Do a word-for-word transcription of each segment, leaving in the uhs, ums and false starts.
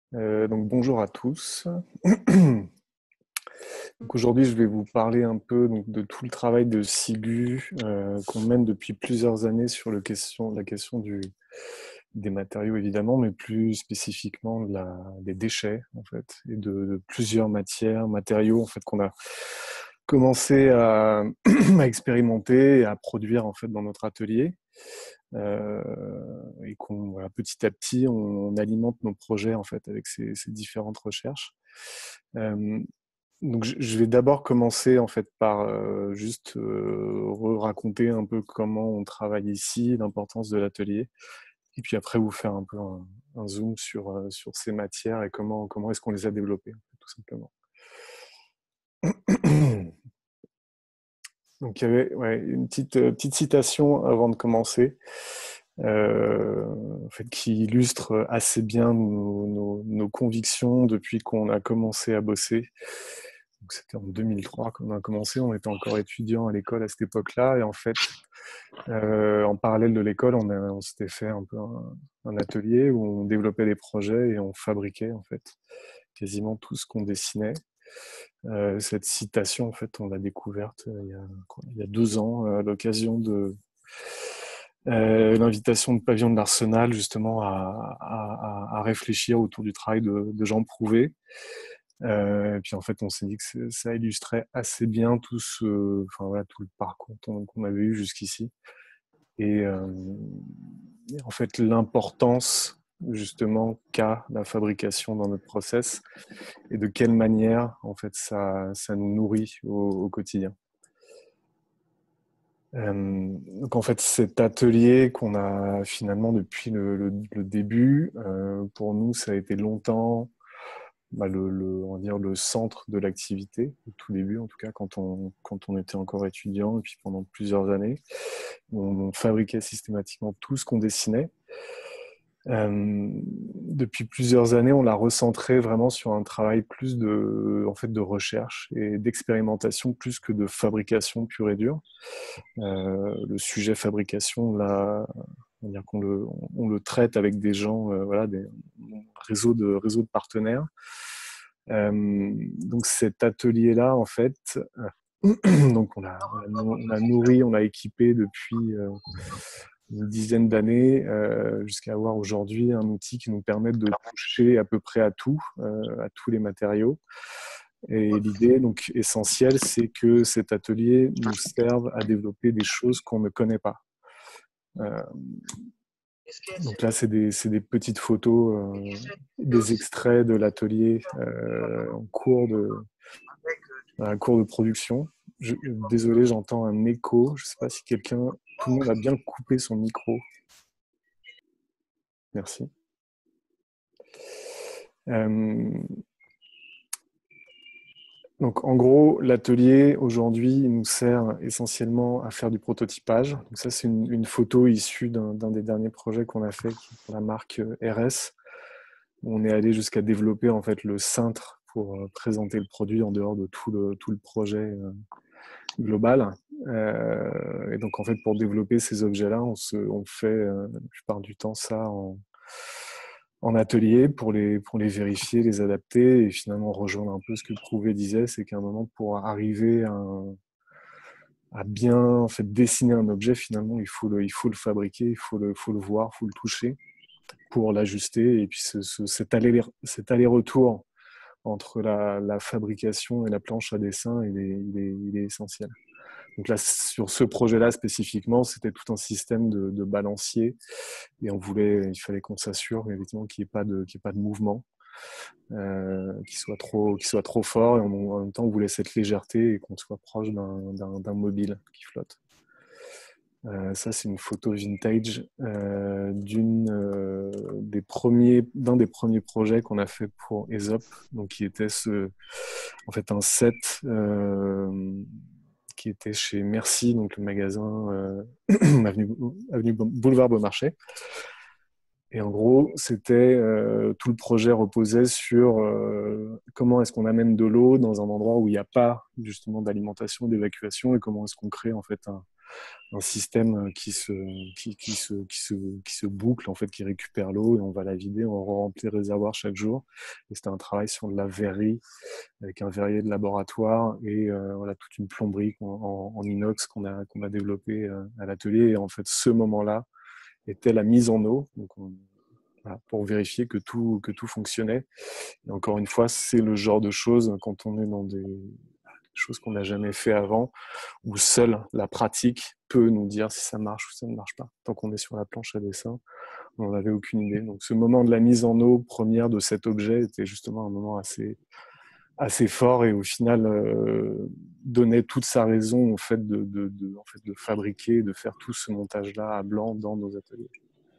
Euh, donc bonjour à tous. Donc aujourd'hui, je vais vous parler un peu donc, de tout le travail de Sigu euh, qu'on mène depuis plusieurs années sur le question, la question du, des matériaux évidemment, mais plus spécifiquement de la, des déchets en fait, et de, de plusieurs matières, matériaux en fait qu'on a commencé à, à expérimenter et à produire en fait dans notre atelier. Euh, et qu'on voilà, petit à petit on, on alimente nos projets en fait avec ces, ces différentes recherches. Euh, donc je, je vais d'abord commencer en fait par euh, juste euh, raconter un peu comment on travaille ici, l'importance de l'atelier, et puis après vous faire un peu un, un zoom sur euh, sur ces matières et comment comment est-ce qu'on les a développées en fait, tout simplement. Donc il y avait ouais, une petite euh, petite citation avant de commencer. Euh, en fait, qui illustre assez bien nos, nos, nos convictions depuis qu'on a commencé à bosser. Donc, c'était en deux mille trois qu'on a commencé, on était encore étudiant à l'école à cette époque-là, et en fait, euh, en parallèle de l'école, on, a, on s'était fait un peu un, un atelier où on développait des projets et on fabriquait en fait quasiment tout ce qu'on dessinait. Euh, cette citation, en fait, on l'a découverte euh, il, y a, quoi, il y a deux ans à l'occasion de euh, l'invitation de Pavillon de l'Arsenal, justement, à, à, à réfléchir autour du travail de, de Jean Prouvé. Euh, et puis en fait, on s'est dit que ça illustrait assez bien tout ce, enfin voilà, tout le parcours qu'on avait eu jusqu'ici. Et, euh, et en fait, l'importance justement qu'a la fabrication dans notre process et de quelle manière en fait ça, ça nous nourrit au, au quotidien. Euh, donc en fait, cet atelier qu'on a finalement depuis le, le, le début, euh, pour nous, ça a été longtemps bah, le, le, on va dire le centre de l'activité, au tout début en tout cas, quand on, quand on était encore étudiant, et puis pendant plusieurs années, on, on fabriquait systématiquement tout ce qu'on dessinait. Euh, depuis plusieurs années, on l'a recentré vraiment sur un travail plus de, en fait, de recherche et d'expérimentation plus que de fabrication pure et dure. Euh, le sujet fabrication, là, on, dire qu'on le, on le traite avec des gens, euh, voilà, des réseaux de, réseaux de partenaires. Euh, donc cet atelier-là, en fait, donc on a, on a, on a nourri, on a équipé depuis euh, une dizaine d'années euh, jusqu'à avoir aujourd'hui un outil qui nous permet de toucher à peu près à tout, euh, à tous les matériaux. Et l'idée donc essentielle, c'est que cet atelier nous serve à développer des choses qu'on ne connaît pas. Euh, donc là, c'est des, c'est des petites photos, euh, des extraits de l'atelier euh, en cours de, un cours de production. Je, désolé, j'entends un écho. Je ne sais pas si quelqu'un, tout le monde a bien coupé son micro. Merci. Euh, donc en gros, l'atelier aujourd'hui nous sert essentiellement à faire du prototypage. Donc ça, c'est une, une photo issue d'un, d'un des derniers projets qu'on a fait, qui est pour la marque R S. On est allé jusqu'à développer en fait le cintre pour euh, présenter le produit en dehors de tout le, tout le projet euh, global. Euh, et donc en fait, pour développer ces objets-là, on, se, on fait euh, la plupart du temps ça en, en atelier pour les, pour les vérifier, les adapter et finalement rejoindre un peu ce que Prouvé disait, c'est qu'à un moment, pour arriver à, un, à bien en fait, dessiner un objet, finalement, il faut le, il faut le fabriquer, il faut le, faut le voir, il faut le toucher pour l'ajuster. Et puis ce, ce, cet aller, cet aller-retour entre la, la fabrication et la planche à dessin, il est, il est, il est essentiel. Donc là, sur ce projet-là spécifiquement, c'était tout un système de, de balancier et on voulait, il fallait qu'on s'assure effectivement qu'il n'y ait pas de, qu'il n'y ait pas de mouvement, euh, qui soit trop, qui soit trop fort et en, en même temps, on voulait cette légèreté et qu'on soit proche d'un, d'un, d'un mobile qui flotte. Euh, ça, c'est une photo vintage euh, d'une euh, des premiers, d'un des premiers projets qu'on a fait pour Aesop, donc qui était ce, en fait, un set euh, qui était chez Merci, donc le magasin euh, avenue, avenue Boulevard Beaumarchais. Et en gros, c'était euh, tout le projet reposait sur euh, comment est-ce qu'on amène de l'eau dans un endroit où il n'y a pas justement d'alimentation, d'évacuation, et comment est-ce qu'on crée en fait un un système qui se, qui, qui, se, qui, se, qui se boucle, en fait, qui récupère l'eau et on va la vider, on remplit le réservoir chaque jour. Et c'était un travail sur de la verrerie avec un verrier de laboratoire et euh, voilà, toute une plomberie en, en, en inox qu'on a, qu'on a développée euh, à l'atelier. Et en fait, ce moment-là était la mise en eau, donc on, voilà, pour vérifier que tout, que tout fonctionnait. Et encore une fois, c'est le genre de choses, quand on est dans des choses qu'on n'a jamais fait avant, où seule la pratique peut nous dire si ça marche ou si ça ne marche pas. Tant qu'on est sur la planche à dessin, on n'en avait aucune idée. Donc ce moment de la mise en eau première de cet objet était justement un moment assez, assez fort et au final euh, donnait toute sa raison au fait de, de, de, en fait de fabriquer, de faire tout ce montage-là à blanc dans nos ateliers.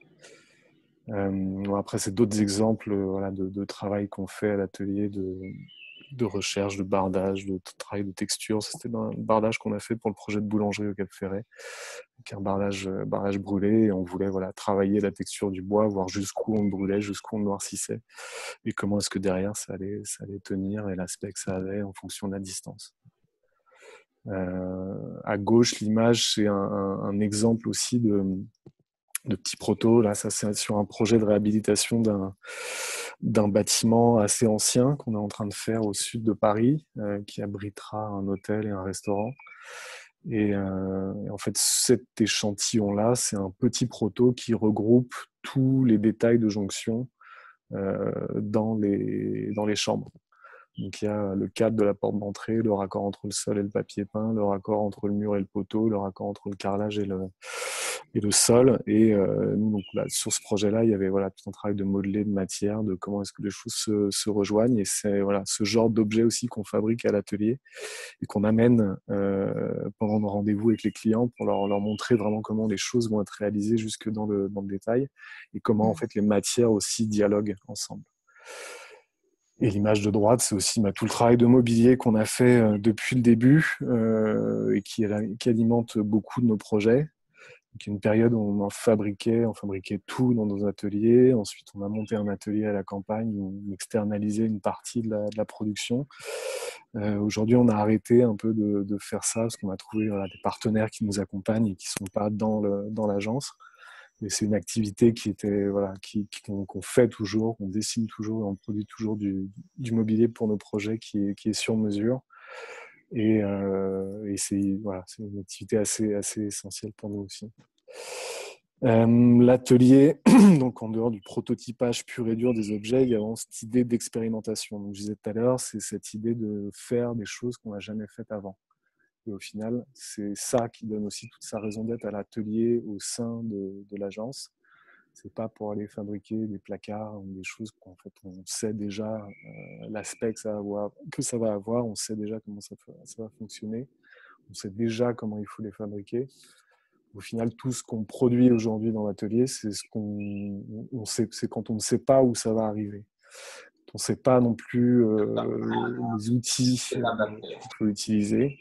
Euh, après, c'est d'autres exemples voilà, de, de travail qu'on fait à l'atelier, de, de recherche, de bardage, de travail de texture. C'était un bardage qu'on a fait pour le projet de boulangerie au Cap Ferret, avec un bardage, bardage brûlé. Et on voulait voilà, travailler la texture du bois, voir jusqu'où on le brûlait, jusqu'où on le noircissait, et comment est-ce que derrière ça allait, ça allait tenir et l'aspect que ça avait en fonction de la distance. Euh, à gauche, l'image, c'est un, un, un exemple aussi de de petits protos. Là, ça c'est sur un projet de réhabilitation d'un d'un bâtiment assez ancien qu'on est en train de faire au sud de Paris, euh, qui abritera un hôtel et un restaurant. Et, euh, et en fait, cet échantillon-là, c'est un petit proto qui regroupe tous les détails de jonction euh, dans les, dans les chambres. Donc il y a le cadre de la porte d'entrée, le raccord entre le sol et le papier peint, le raccord entre le mur et le poteau, le raccord entre le carrelage et le, et le sol. Et euh, nous, donc, là, sur ce projet-là, il y avait voilà, tout un travail de modeler de matière, de comment est-ce que les choses se, se rejoignent. Et c'est voilà, ce genre d'objet aussi qu'on fabrique à l'atelier et qu'on amène euh, pendant nos rendez-vous avec les clients pour leur, leur montrer vraiment comment les choses vont être réalisées jusque dans le, dans le détail et comment en fait les matières aussi dialoguent ensemble. Et l'image de droite, c'est aussi bah, tout le travail de mobilier qu'on a fait euh, depuis le début euh, et qui, qui alimente beaucoup de nos projets. Donc, une période où on en fabriquait, on fabriquait tout dans nos ateliers. Ensuite, on a monté un atelier à la campagne où on externalisait une partie de la, de la production. Euh, aujourd'hui, on a arrêté un peu de, de faire ça parce qu'on a trouvé voilà, des partenaires qui nous accompagnent et qui ne sont pas dans, le, dans l'agence. Mais c'est une activité qui était voilà, qui, qui, qu'on, qu'on fait toujours, qu'on dessine toujours, et on produit toujours du, du mobilier pour nos projets qui est, qui est sur mesure. Et, euh, et c'est, voilà, c'est une activité assez, assez essentielle pour nous aussi. Euh, l'atelier, donc en dehors du prototypage pur et dur des objets, il y a vraiment cette idée d'expérimentation. Donc, je disais tout à l'heure, c'est cette idée de faire des choses qu'on n'a jamais faites avant. Et au final, c'est ça qui donne aussi toute sa raison d'être à l'atelier au sein de, de l'agence. C'est pas pour aller fabriquer des placards ou des choses qu'en fait on sait déjà euh, l'aspect que ça, va avoir, que ça va avoir, on sait déjà comment ça, ça va fonctionner, on sait déjà comment il faut les fabriquer. Au final, tout ce qu'on produit aujourd'hui dans l'atelier, c'est ce qu'on on sait, c'est quand on ne sait pas où ça va arriver. On ne sait pas non plus euh, les outils euh, qu'il faut utiliser.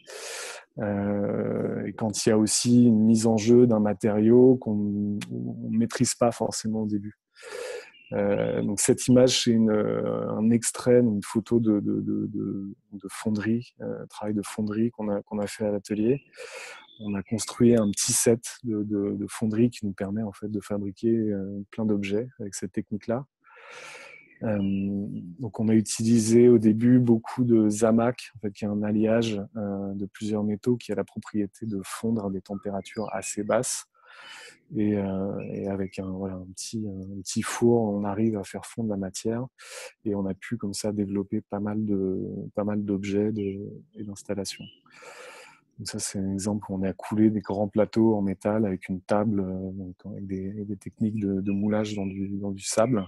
Euh, et quand il y a aussi une mise en jeu d'un matériau qu'on ne maîtrise pas forcément au début. Euh, donc cette image, c'est une, un extrait, une photo de, de, de, de, de fonderie, euh, travail de fonderie qu'on a, qu'on a fait à l'atelier. On a construit un petit set de, de, de fonderie qui nous permet en fait de fabriquer euh, plein d'objets avec cette technique-là. Euh, donc on a utilisé au début beaucoup de zamac, en fait, qui est un alliage euh, de plusieurs métaux qui a la propriété de fondre à des températures assez basses. Et, euh, et avec un, voilà, un, petit, un petit four, on arrive à faire fondre la matière et on a pu comme ça développer pas mal, de, pas mal d'objets de, et d'installations. Donc ça, c'est un exemple où on a coulé des grands plateaux en métal avec une table, euh, donc avec des, des techniques de, de moulage dans du, dans du sable.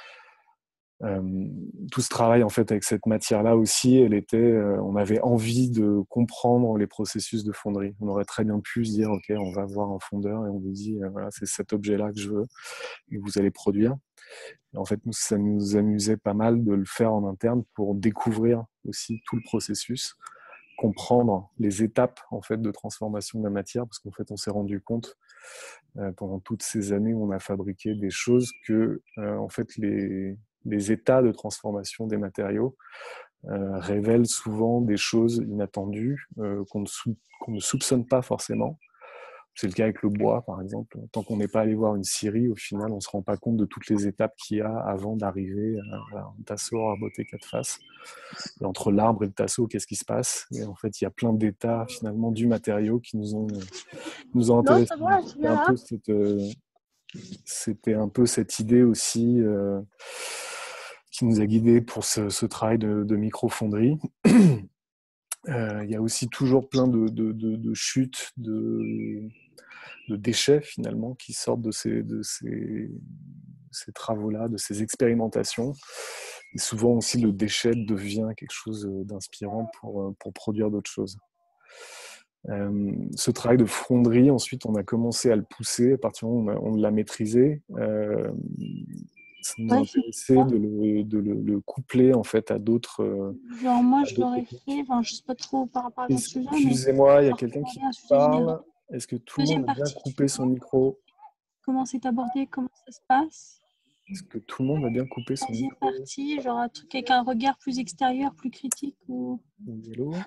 Euh, tout ce travail en fait avec cette matière-là aussi, elle était, euh, on avait envie de comprendre les processus de fonderie. On aurait très bien pu se dire ok, on va voir un fondeur et on lui dit euh, voilà, c'est cet objet-là que je veux et vous allez produire. Et en fait, nous, ça nous amusait pas mal de le faire en interne pour découvrir aussi tout le processus, comprendre les étapes en fait de transformation de la matière, parce qu'en fait, on s'est rendu compte euh, pendant toutes ces années où on a fabriqué des choses que euh, en fait les les états de transformation des matériaux euh, révèlent souvent des choses inattendues euh, qu'on ne, sou- qu'on ne soupçonne pas forcément. C'est le cas avec le bois, par exemple. Tant qu'on n'est pas allé voir une scierie, au final, on ne se rend pas compte de toutes les étapes qu'il y a avant d'arriver à un tasseau à botter quatre faces. Et entre l'arbre et le tasseau, qu'est-ce qui se passe? Et en fait, il y a plein d'états, finalement, du matériau qui nous ont, nous ont Non, intéressés. ça va, c'est C'était bien un là. peu cette, euh, c'était un peu cette idée aussi euh, qui nous a guidés pour ce, ce travail de, de microfonderie. Euh, il y a aussi toujours plein de, de, de, de chutes, de, de déchets finalement qui sortent de ces, de ces, ces travaux-là, de ces expérimentations. Et souvent aussi le déchet devient quelque chose d'inspirant pour, pour produire d'autres choses. Euh, ce travail de fonderie, ensuite on a commencé à le pousser, à partir du moment où on, on l'a maîtrisé. Euh, ça nous a Ouais, c'est intéressé ça. de le, de le, le coupler en fait à d'autres euh, Genre, moi, à je d'autres l'aurais fait, techniques. enfin, je sais pas trop par rapport à notre sujet, mais Excusez-moi, il y a genre, quelqu'un qui aborder un sujet général. parle. Est-ce que tout le monde Deuxième a bien partie, tu fais coupé son quoi? micro? Comment c'est abordé? Comment ça se passe? Est-ce que tout le monde a bien coupé son Troisième micro? partie, genre un truc avec un regard plus extérieur, plus critique ou... Hello.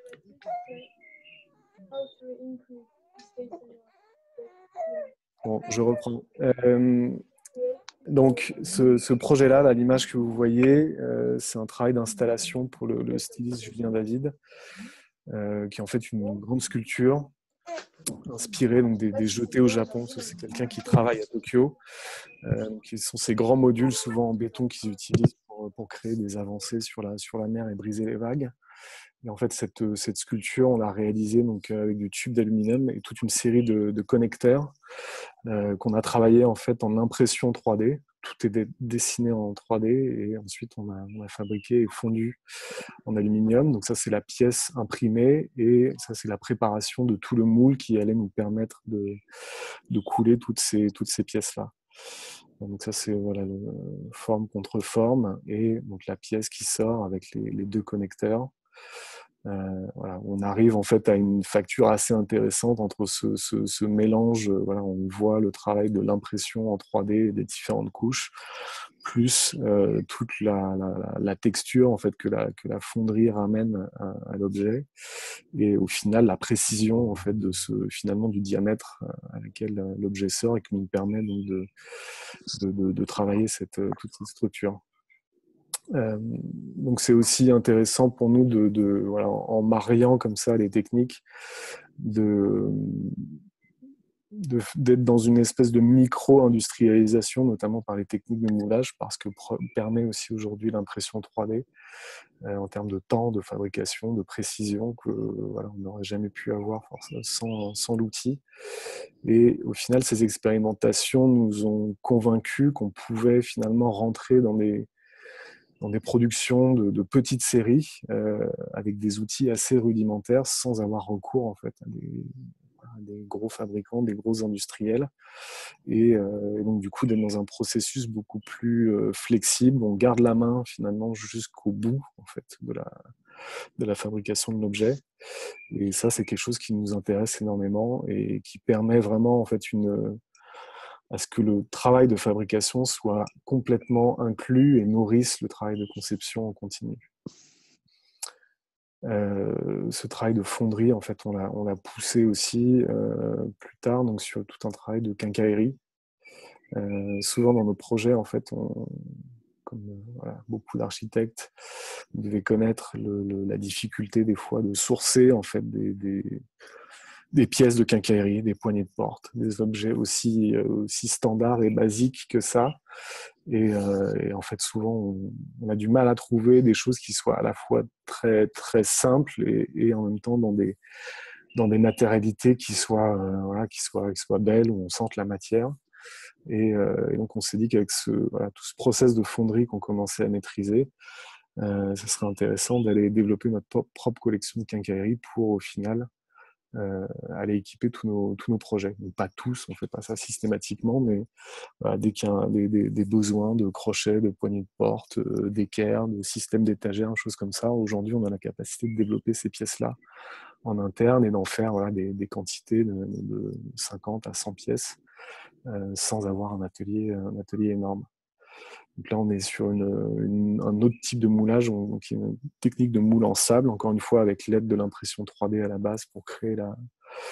Bon, je reprends. Euh, donc, ce, ce projet-là, là, l'image que vous voyez, euh, c'est un travail d'installation pour le, le styliste Julien David, euh, qui est en fait une grande sculpture inspirée donc, des, des jetés au Japon, parce que c'est quelqu'un qui travaille à Tokyo, euh, qui sont ces grands modules, souvent en béton, qu'ils utilisent pour, pour créer des avancées sur la, sur la mer et briser les vagues. Et en fait, cette, cette sculpture, on l'a réalisée donc, avec du tube d'aluminium et toute une série de, de connecteurs euh, qu'on a travaillé en fait en impression trois D. Tout est dé- dessiné en trois D et ensuite on a, on a fabriqué et fondu en aluminium. Donc ça, c'est la pièce imprimée et ça, c'est la préparation de tout le moule qui allait nous permettre de, de couler toutes ces, toutes ces pièces-là. Donc ça, c'est voilà, le, forme contre forme et donc la pièce qui sort avec les, les deux connecteurs. Euh, voilà, on arrive en fait à une facture assez intéressante entre ce, ce, ce mélange. Voilà, on voit le travail de l'impression en trois D et des différentes couches, plus euh, toute la, la, la texture en fait que la, que la fonderie ramène à, à l'objet, et au final la précision en fait de ce finalement du diamètre à laquelle l'objet sort et qui nous permet donc de, de, de, de travailler cette, toute cette structure. Euh, donc c'est aussi intéressant pour nous de, de voilà, en mariant comme ça les techniques, de de, d'être dans une espèce de micro-industrialisation, notamment par les techniques de moulage, parce que pro- permet aussi aujourd'hui l'impression trois D euh, en termes de temps, de fabrication, de précision que euh, voilà, on n'aurait jamais pu avoir sans, sans l'outil. Et au final, ces expérimentations nous ont convaincus qu'on pouvait finalement rentrer dans des dans des productions de, de petites séries euh, avec des outils assez rudimentaires sans avoir recours en fait à des, à des gros fabricants, des gros industriels. Et, euh, et donc du coup d'être dans un processus beaucoup plus euh, flexible. On garde la main finalement jusqu'au bout en fait de la, de la fabrication de l'objet. Et ça, c'est quelque chose qui nous intéresse énormément et qui permet vraiment en fait une à ce que le travail de fabrication soit complètement inclus et nourrisse le travail de conception en continu. Euh, ce travail de fonderie, en fait, on l'a, on l'a poussé aussi euh, plus tard, donc sur tout un travail de quincaillerie. Euh, souvent dans nos projets, en fait, on, comme voilà, beaucoup d'architectes, vous devez connaître le, le, la difficulté des fois de sourcer en fait des, des, des pièces de quincaillerie, des poignées de porte, des objets aussi, aussi standards et basiques que ça. Et, euh, et en fait, souvent, on, on a du mal à trouver des choses qui soient à la fois très, très simples et, et en même temps dans des, dans des matérialités qui soient, euh, voilà, qui soient, qui soient belles, où on sente la matière. Et, euh, et donc, on s'est dit qu'avec ce, voilà, tout ce process de fonderie qu'on commençait à maîtriser, euh, ce serait intéressant d'aller développer notre propre collection de quincaillerie pour, au final, euh, aller équiper tous nos, tous nos projets. Donc, pas tous, on ne fait pas ça systématiquement, mais voilà, dès qu'il y a des, des, des besoins de crochets, de poignées de porte, euh, d'équerres, de systèmes d'étagères, des choses comme ça, aujourd'hui, on a la capacité de développer ces pièces-là en interne et d'en faire voilà, des, des quantités de, de cinquante à cent pièces euh, sans avoir un atelier, un atelier énorme. Donc là, on est sur une, une, un autre type de moulage, donc une technique de moule en sable, encore une fois avec l'aide de l'impression trois D à la base pour créer la,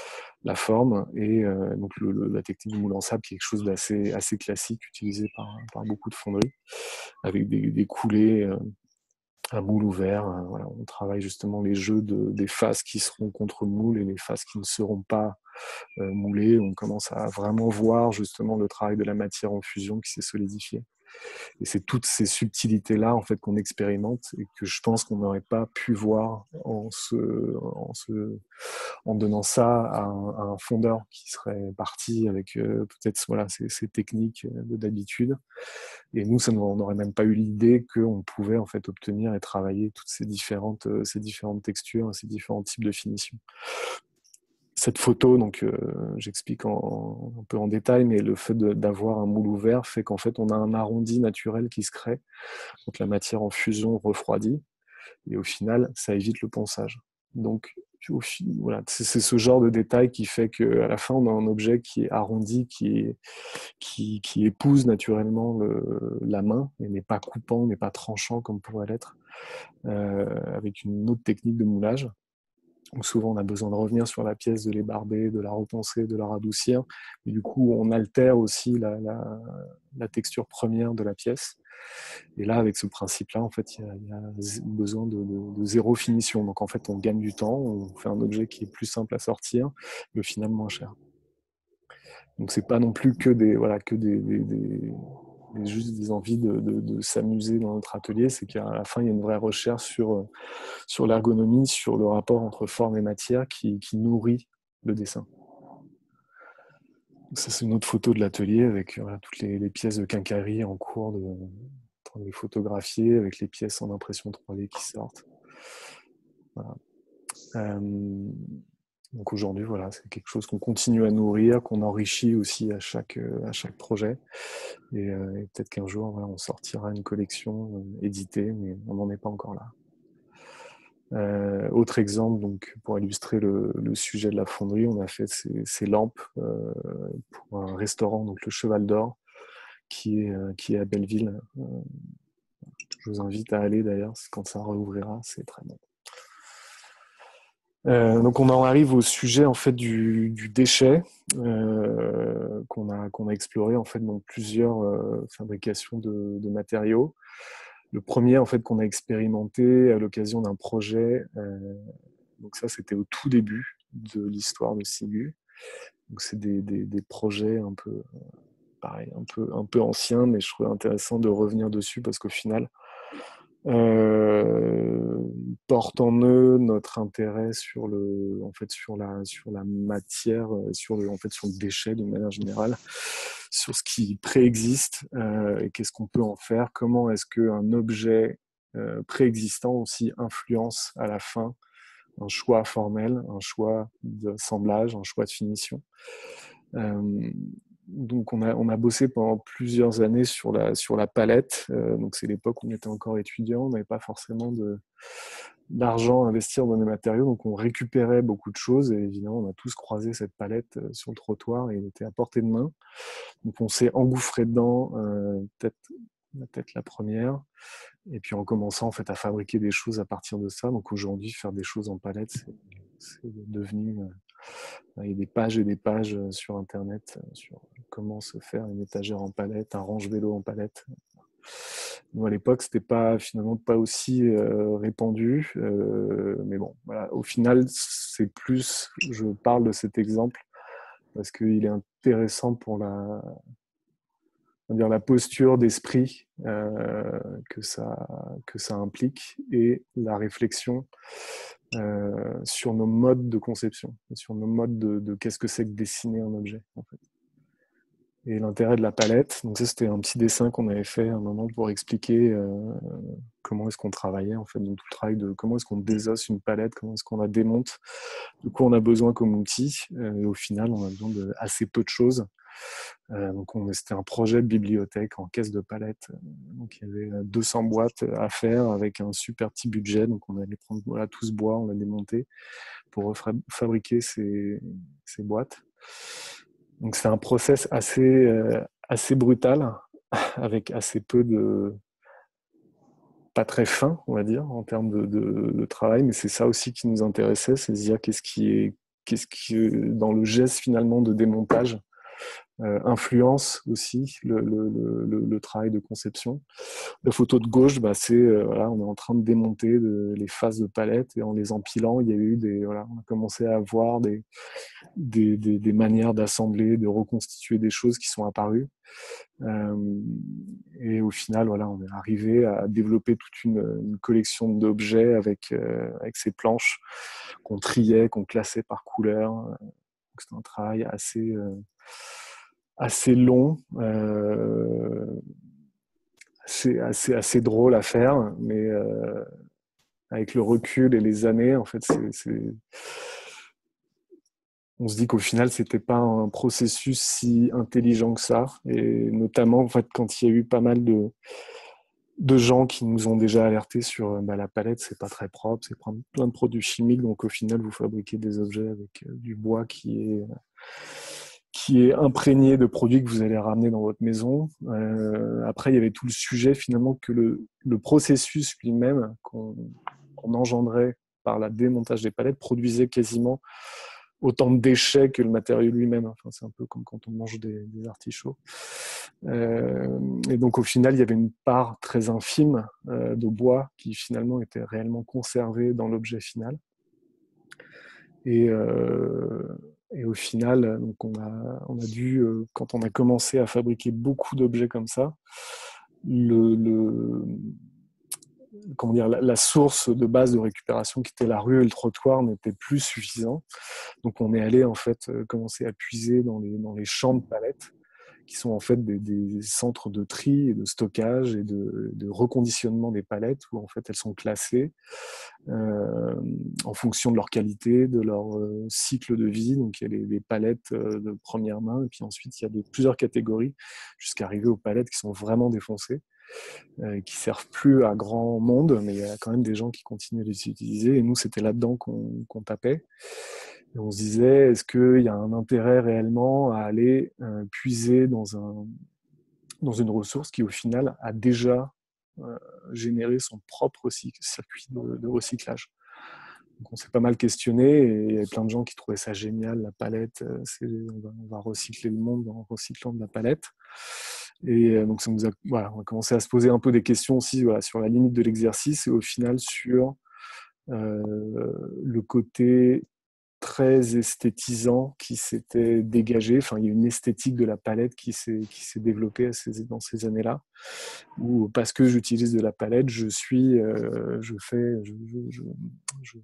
la forme et euh, donc le, le, la technique du moule en sable qui est quelque chose d'assez assez classique utilisé par, par beaucoup de fonderies avec des, des coulées, euh, un moule ouvert. Euh, voilà, on travaille justement les jeux de, des faces qui seront contre moule et les faces qui ne seront pas euh, moulées. On commence à vraiment voir justement le travail de la matière en fusion qui s'est solidifiée. Et c'est toutes ces subtilités-là en fait qu'on expérimente et que je pense qu'on n'aurait pas pu voir en, se, en, se, en donnant ça à un, à un fondeur qui serait parti avec euh, peut-être voilà, ces, ces techniques de d'habitude. Et nous, ça, on n'aurait même pas eu l'idée qu'on pouvait en fait obtenir et travailler toutes ces différentes, ces différentes textures, ces différents types de finitions. Cette photo, donc euh, j'explique en, un peu en détail, mais le fait d'avoir un moule ouvert fait qu'en fait on a un arrondi naturel qui se crée, donc la matière en fusion refroidit, et au final ça évite le ponçage. Donc au, voilà, c'est ce genre de détail qui fait qu'à la fin on a un objet qui est arrondi, qui, est, qui, qui épouse naturellement le, la main, et n'est pas coupant, n'est pas tranchant comme pourrait l'être, euh, avec une autre technique de moulage. Donc souvent, on a besoin de revenir sur la pièce, de l'ébarber, de la repenser, de la radoucir. Mais du coup, on altère aussi la, la, la texture première de la pièce. Et là, avec ce principe-là, en fait, il y a, il y a besoin de, de, de zéro finition. Donc en fait, on gagne du temps, on fait un objet qui est plus simple à sortir, mais au final moins cher. Donc c'est pas non plus que des, voilà, que des, des, des juste des envies de, de, de s'amuser dans notre atelier, c'est qu'à la fin, il y a une vraie recherche sur, sur l'ergonomie, sur le rapport entre forme et matière qui, qui nourrit le dessin. Ça, c'est une autre photo de l'atelier avec voilà, toutes les, les pièces de quincaillerie en cours de, en train de les photographier avec les pièces en impression trois D qui sortent. Voilà. Euh, donc aujourd'hui, voilà, c'est quelque chose qu'on continue à nourrir, qu'on enrichit aussi à chaque, à chaque projet. Et, euh, et peut-être qu'un jour, voilà, on sortira une collection euh, éditée, mais on n'en est pas encore là. Euh, autre exemple, donc, pour illustrer le, le sujet de la fonderie, on a fait ces, ces lampes euh, pour un restaurant, donc le Cheval d'Or, qui est, euh, qui est à Belleville. Euh, je vous invite à aller d'ailleurs, quand ça rouvrira, c'est très bon. Euh, donc on en arrive au sujet en fait du, du déchet euh, qu'on a qu'on a exploré en fait dans plusieurs euh, fabrications de, de matériaux. Le premier en fait qu'on a expérimenté à l'occasion d'un projet, euh, donc ça c'était au tout début de l'histoire de Sigu. Donc c'est des, des, des projets un peu pareil, un peu un peu anciens, mais je trouvais intéressant de revenir dessus parce qu'au final Euh, porte en eux notre intérêt sur le, en fait, sur la, sur la matière, sur le, en fait, sur le déchet de manière générale, sur ce qui préexiste euh, et qu'est-ce qu'on peut en faire, comment est-ce qu'un objet euh, préexistant aussi influence à la fin un choix formel, un choix d'assemblage, un choix de finition. Euh, donc on a, on a bossé pendant plusieurs années sur la, sur la palette. Euh, donc c'est l'époque où on était encore étudiant, on n'avait pas forcément de, d'argent à investir dans les matériaux, donc on récupérait beaucoup de choses et évidemment on a tous croisé cette palette sur le trottoir et elle était à portée de main. Donc on s'est engouffré dedans, euh, peut-être peut-être la première, et puis en commençant en fait à fabriquer des choses à partir de ça. Donc aujourd'hui faire des choses en palette, c'est, c'est devenu euh, il y a des pages et des pages sur Internet sur comment se faire une étagère en palette, un range-vélo en palette. Nous, à l'époque, c'était pas finalement pas aussi euh, répandu, euh, mais bon, voilà. Au final, c'est plus, je parle de cet exemple parce qu'il est intéressant pour la, on va dire, la posture d'esprit euh, que ça que ça implique et la réflexion euh, sur nos modes de conception, sur nos modes de, de qu'est-ce que c'est que dessiner un objet en fait. Et l'intérêt de la palette, donc ça c'était un petit dessin qu'on avait fait à un moment pour expliquer euh, comment est-ce qu'on travaillait en fait, donc tout le travail de comment est-ce qu'on désosse une palette, comment est-ce qu'on la démonte, de quoi on a besoin comme outil, euh, et au final on a besoin de assez peu de choses. Euh, donc on, c'était un projet de bibliothèque en caisse de palette, donc il y avait deux cents boîtes à faire avec un super petit budget, donc on allait prendre voilà, tout ce bois, on l'a démonté pour fabriquer ces, ces boîtes. Donc c'est un process assez, euh, assez brutal, avec assez peu de... pas très fin, on va dire, en termes de, de, de travail, mais c'est ça aussi qui nous intéressait, c'est de dire qu'est-ce qui est qu'est-ce qui, dans le geste finalement de démontage, euh, influence aussi le, le, le, le travail de conception. La photo de gauche, bah, c'est euh, voilà, on est en train de démonter de, les faces de palette et en les empilant, il y a eu des voilà, on a commencé à avoir des des, des, des manières d'assembler, de reconstituer des choses qui sont apparues. Euh, et au final, voilà, on est arrivé à développer toute une, une collection d'objets avec euh, avec ces planches qu'on triait, qu'on classait par couleur. Donc c'était un travail assez euh, assez long. Euh, C'est assez, assez drôle à faire, mais euh, avec le recul et les années, en fait, c'est, c'est... on se dit qu'au final, c'était pas un processus si intelligent que ça. Et notamment, en fait, quand il y a eu pas mal de, de gens qui nous ont déjà alertés sur bah, la palette, c'est pas très propre, c'est plein de produits chimiques, donc au final, vous fabriquez des objets avec euh, du bois qui est qui est imprégné de produits que vous allez ramener dans votre maison. Euh, après, il y avait tout le sujet finalement que le, le processus lui-même qu'on, qu'on engendrait par la démontage des palettes produisait quasiment autant de déchets que le matériau lui-même. Enfin, c'est un peu comme quand on mange des, des artichauts. Euh, et donc au final, il y avait une part très infime euh, de bois qui finalement était réellement conservée dans l'objet final. Et, euh, et au final, donc on, a, on a dû, euh, quand on a commencé à fabriquer beaucoup d'objets comme ça, le, le, comment dire, la, la source de base de récupération qui était la rue et le trottoir n'était plus suffisant. Donc on est allé en fait commencer à puiser dans les, dans les champs de palettes, qui sont en fait des, des centres de tri et de stockage et de, de reconditionnement des palettes où en fait elles sont classées euh, en fonction de leur qualité, de leur euh, cycle de vie. Donc il y a les, les palettes euh, de première main et puis ensuite il y a de, plusieurs catégories jusqu'à arriver aux palettes qui sont vraiment défoncées, euh, qui servent plus à grand monde, mais il y a quand même des gens qui continuent de les utiliser. Et nous c'était là-dedans qu'on, qu'on tapait. Et on se disait, est-ce qu'il y a un intérêt réellement à aller euh, puiser dans, un, dans une ressource qui, au final, a déjà euh, généré son propre circuit de, de recyclage. Donc on s'est pas mal questionné et il y avait plein de gens qui trouvaient ça génial, la palette, c'est, on, va, on va recycler le monde en recyclant de la palette. Et donc ça nous a, voilà, on a commencé à se poser un peu des questions aussi voilà, sur la limite de l'exercice et au final sur euh, le côté très esthétisant qui s'était dégagé. Enfin, il y a une esthétique de la palette qui s'est, qui s'est développée à ces, dans ces années-là, où parce que j'utilise de la palette, je suis, euh, je fais, je, je, je,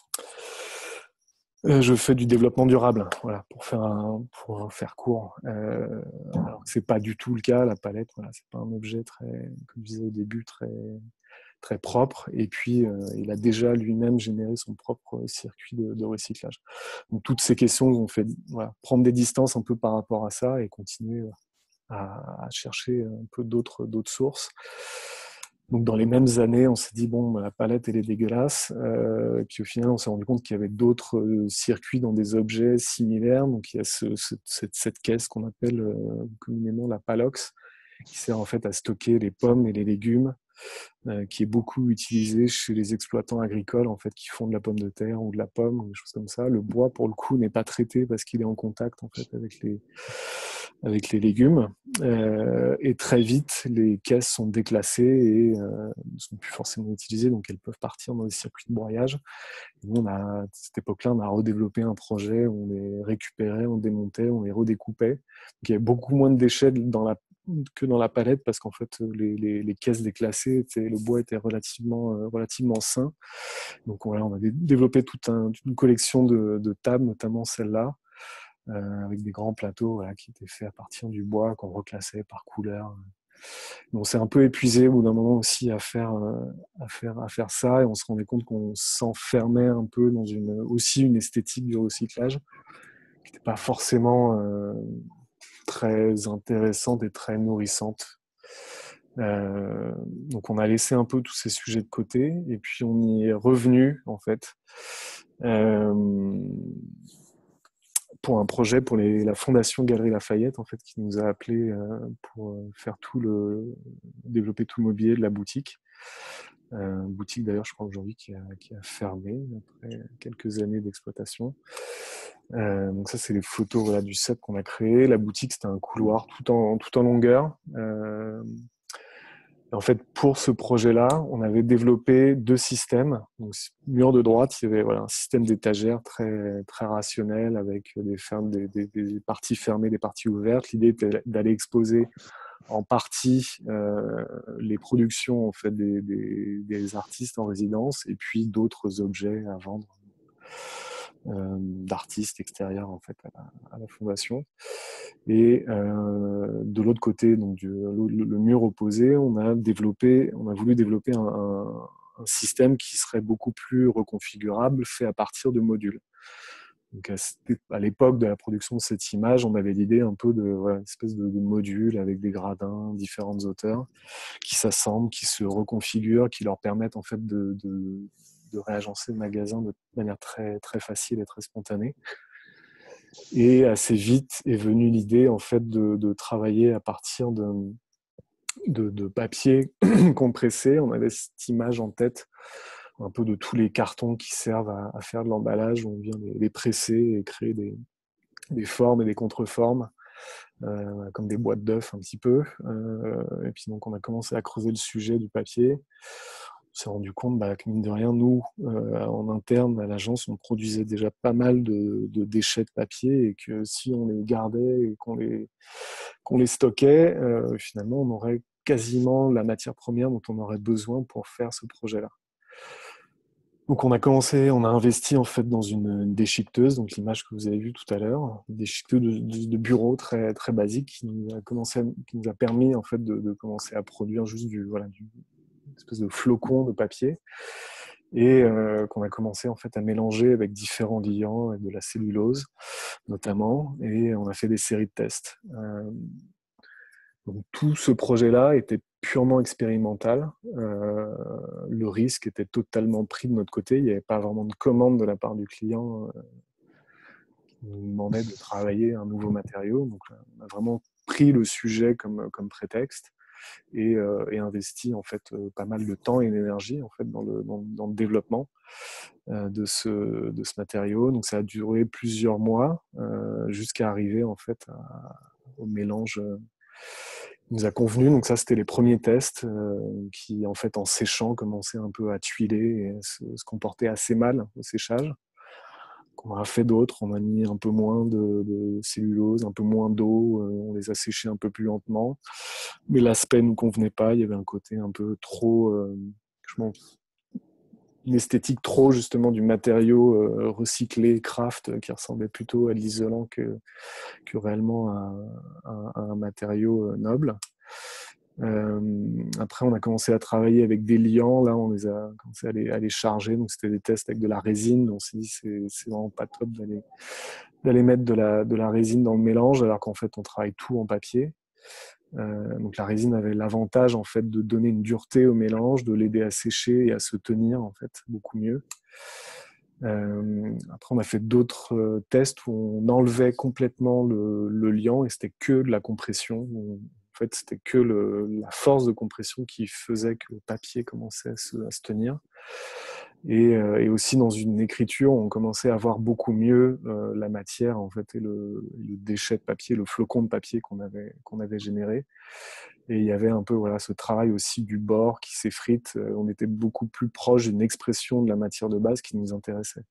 je, je fais du développement durable, voilà, pour faire un, pour faire court. Euh, alors que c'est pas du tout le cas. La palette, voilà, c'est pas un objet très, comme je disais au début, très très propre, et puis euh, il a déjà lui-même généré son propre circuit de, de recyclage. Donc toutes ces questions ont fait voilà, prendre des distances un peu par rapport à ça et continuer à, à chercher un peu d'autres, d'autres sources. Donc dans les mêmes années, on s'est dit bon, la palette elle est dégueulasse, euh, et puis au final on s'est rendu compte qu'il y avait d'autres circuits dans des objets similaires. Donc il y a ce, ce, cette, cette caisse qu'on appelle euh, communément la Palox, qui sert en fait à stocker les pommes et les légumes, Euh, qui est beaucoup utilisé chez les exploitants agricoles en fait qui font de la pomme de terre ou de la pomme ou des choses comme ça. Le bois pour le coup n'est pas traité parce qu'il est en contact en fait avec les avec les légumes euh, et très vite les caisses sont déclassées et euh, ne sont plus forcément utilisées, donc elles peuvent partir dans des circuits de broyage. Et nous, on a, à cette époque-là, on a redéveloppé un projet où on les récupérait, on démontait, on les redécoupait. Donc il y avait beaucoup moins de déchets dans la que dans la palette parce qu'en fait les, les, les caisses déclassées étaient, le bois était relativement euh, relativement sain. Donc voilà, on a développé toute, un, toute une collection de, de tables, notamment celle-là, euh, avec des grands plateaux voilà, qui étaient faits à partir du bois qu'on reclassait par couleur. Donc, on s'est un peu épuisé au bout d'un moment aussi à faire euh, à faire à faire ça et on se rendait compte qu'on s'enfermait un peu dans une aussi une esthétique du recyclage qui n'était pas forcément euh, très intéressante et très nourrissante. Euh, donc on a laissé un peu tous ces sujets de côté et puis on y est revenu en fait euh, pour un projet pour les, la Fondation Galerie Lafayette en fait qui nous a appelés euh, pour faire tout le développer tout le mobilier de la boutique. Euh, boutique d'ailleurs, je crois aujourd'hui qui a, qui a fermé après quelques années d'exploitation. Euh, donc ça, c'est les photos voilà, du set qu'on a créé. La boutique, c'était un couloir tout en, tout en longueur. Euh, En fait, pour ce projet-là, on avait développé deux systèmes. Donc, mur de droite, il y avait voilà, un système d'étagères très, très rationnel avec des, fermes, des, des, des parties fermées, des parties ouvertes. L'idée était d'aller exposer en partie euh, les productions en fait, des, des, des artistes en résidence et puis d'autres objets à vendre euh, d'artistes extérieurs en fait, à, la, à la fondation. Et euh, de l'autre côté, donc du, le, le, mur opposé, on a développé, on a voulu développer un, un, un système qui serait beaucoup plus reconfigurable, fait à partir de modules. Donc à, à l'époque de la production de cette image, on avait l'idée un peu de voilà, une espèce de, de module avec des gradins, différentes hauteurs, qui s'assemblent, qui se reconfigurent, qui leur permettent en fait de, de, de réagencer le magasin de manière très très facile et très spontanée. Et assez vite est venue l'idée en fait de, de travailler à partir de, de, de papier compressé. On avait cette image en tête un peu de tous les cartons qui servent à, à faire de l'emballage. On vient les, les presser et créer des, des formes et des contreformes, euh, comme des boîtes d'œufs un petit peu. Euh, et puis donc on a commencé à creuser le sujet du papier. On s'est rendu compte bah, que mine de rien, nous, euh, en interne, à l'agence, on produisait déjà pas mal de, de déchets de papier et que si on les gardait et qu'on les, qu'on les stockait, euh, finalement, on aurait quasiment la matière première dont on aurait besoin pour faire ce projet-là. Donc on a commencé, on a investi en fait dans une, une déchiqueteuse, donc l'image que vous avez vue tout à l'heure, une déchiqueteuse de, de, de bureau très très basique qui nous a commencé, à, qui nous a permis en fait de, de commencer à produire juste du voilà du une espèce de flocon de papier et euh, qu'on a commencé en fait à mélanger avec différents liants, avec de la cellulose notamment, et on a fait des séries de tests. Euh, donc tout ce projet-là était purement expérimental. Euh, le risque était totalement pris de notre côté. Il n'y avait pas vraiment de commande de la part du client euh, qui nous demandait de travailler un nouveau matériau. Donc on a vraiment pris le sujet comme, comme prétexte. Et, euh, et investi en fait euh, pas mal de temps et d'énergie en fait dans le, dans, dans le développement euh, de, ce, de ce matériau. Donc ça a duré plusieurs mois euh, jusqu'à arriver en fait à, au mélange euh, qui nous a convenu. Donc ça c'était les premiers tests euh, qui en fait en séchant commençaient un peu à tuiler et se, se comportaient assez mal au séchage. On a fait d'autres, on a mis un peu moins de, de cellulose, un peu moins d'eau, euh, on les a séchés un peu plus lentement. Mais l'aspect ne nous convenait pas, il y avait un côté un peu trop, euh, je pense, une esthétique trop justement du matériau euh, recyclé, craft, euh, qui ressemblait plutôt à l'isolant que, que réellement à, à, à un matériau euh, noble. Euh, après, on a commencé à travailler avec des liants. Là, on les a commencé à les, à les charger. Donc, c'était des tests avec de la résine. On s'est dit, c'est, c'est vraiment pas top d'aller, d'aller mettre de la, de la résine dans le mélange, alors qu'en fait, on travaille tout en papier. Euh, donc, la résine avait l'avantage en fait de donner une dureté au mélange, de l'aider à sécher et à se tenir en fait beaucoup mieux. Euh, après, on a fait d'autres euh, tests où on enlevait complètement le, le liant et c'était que de la compression. On, en fait, c'était que le, la force de compression qui faisait que le papier commençait à se, à se tenir. Et, euh, et aussi dans une écriture, on commençait à voir beaucoup mieux euh, la matière en fait et le, le déchet de papier, le flocon de papier qu'on avait qu'on avait généré. Et il y avait un peu voilà ce travail aussi du bord qui s'effrite. On était beaucoup plus proche d'une expression de la matière de base qui nous intéressait.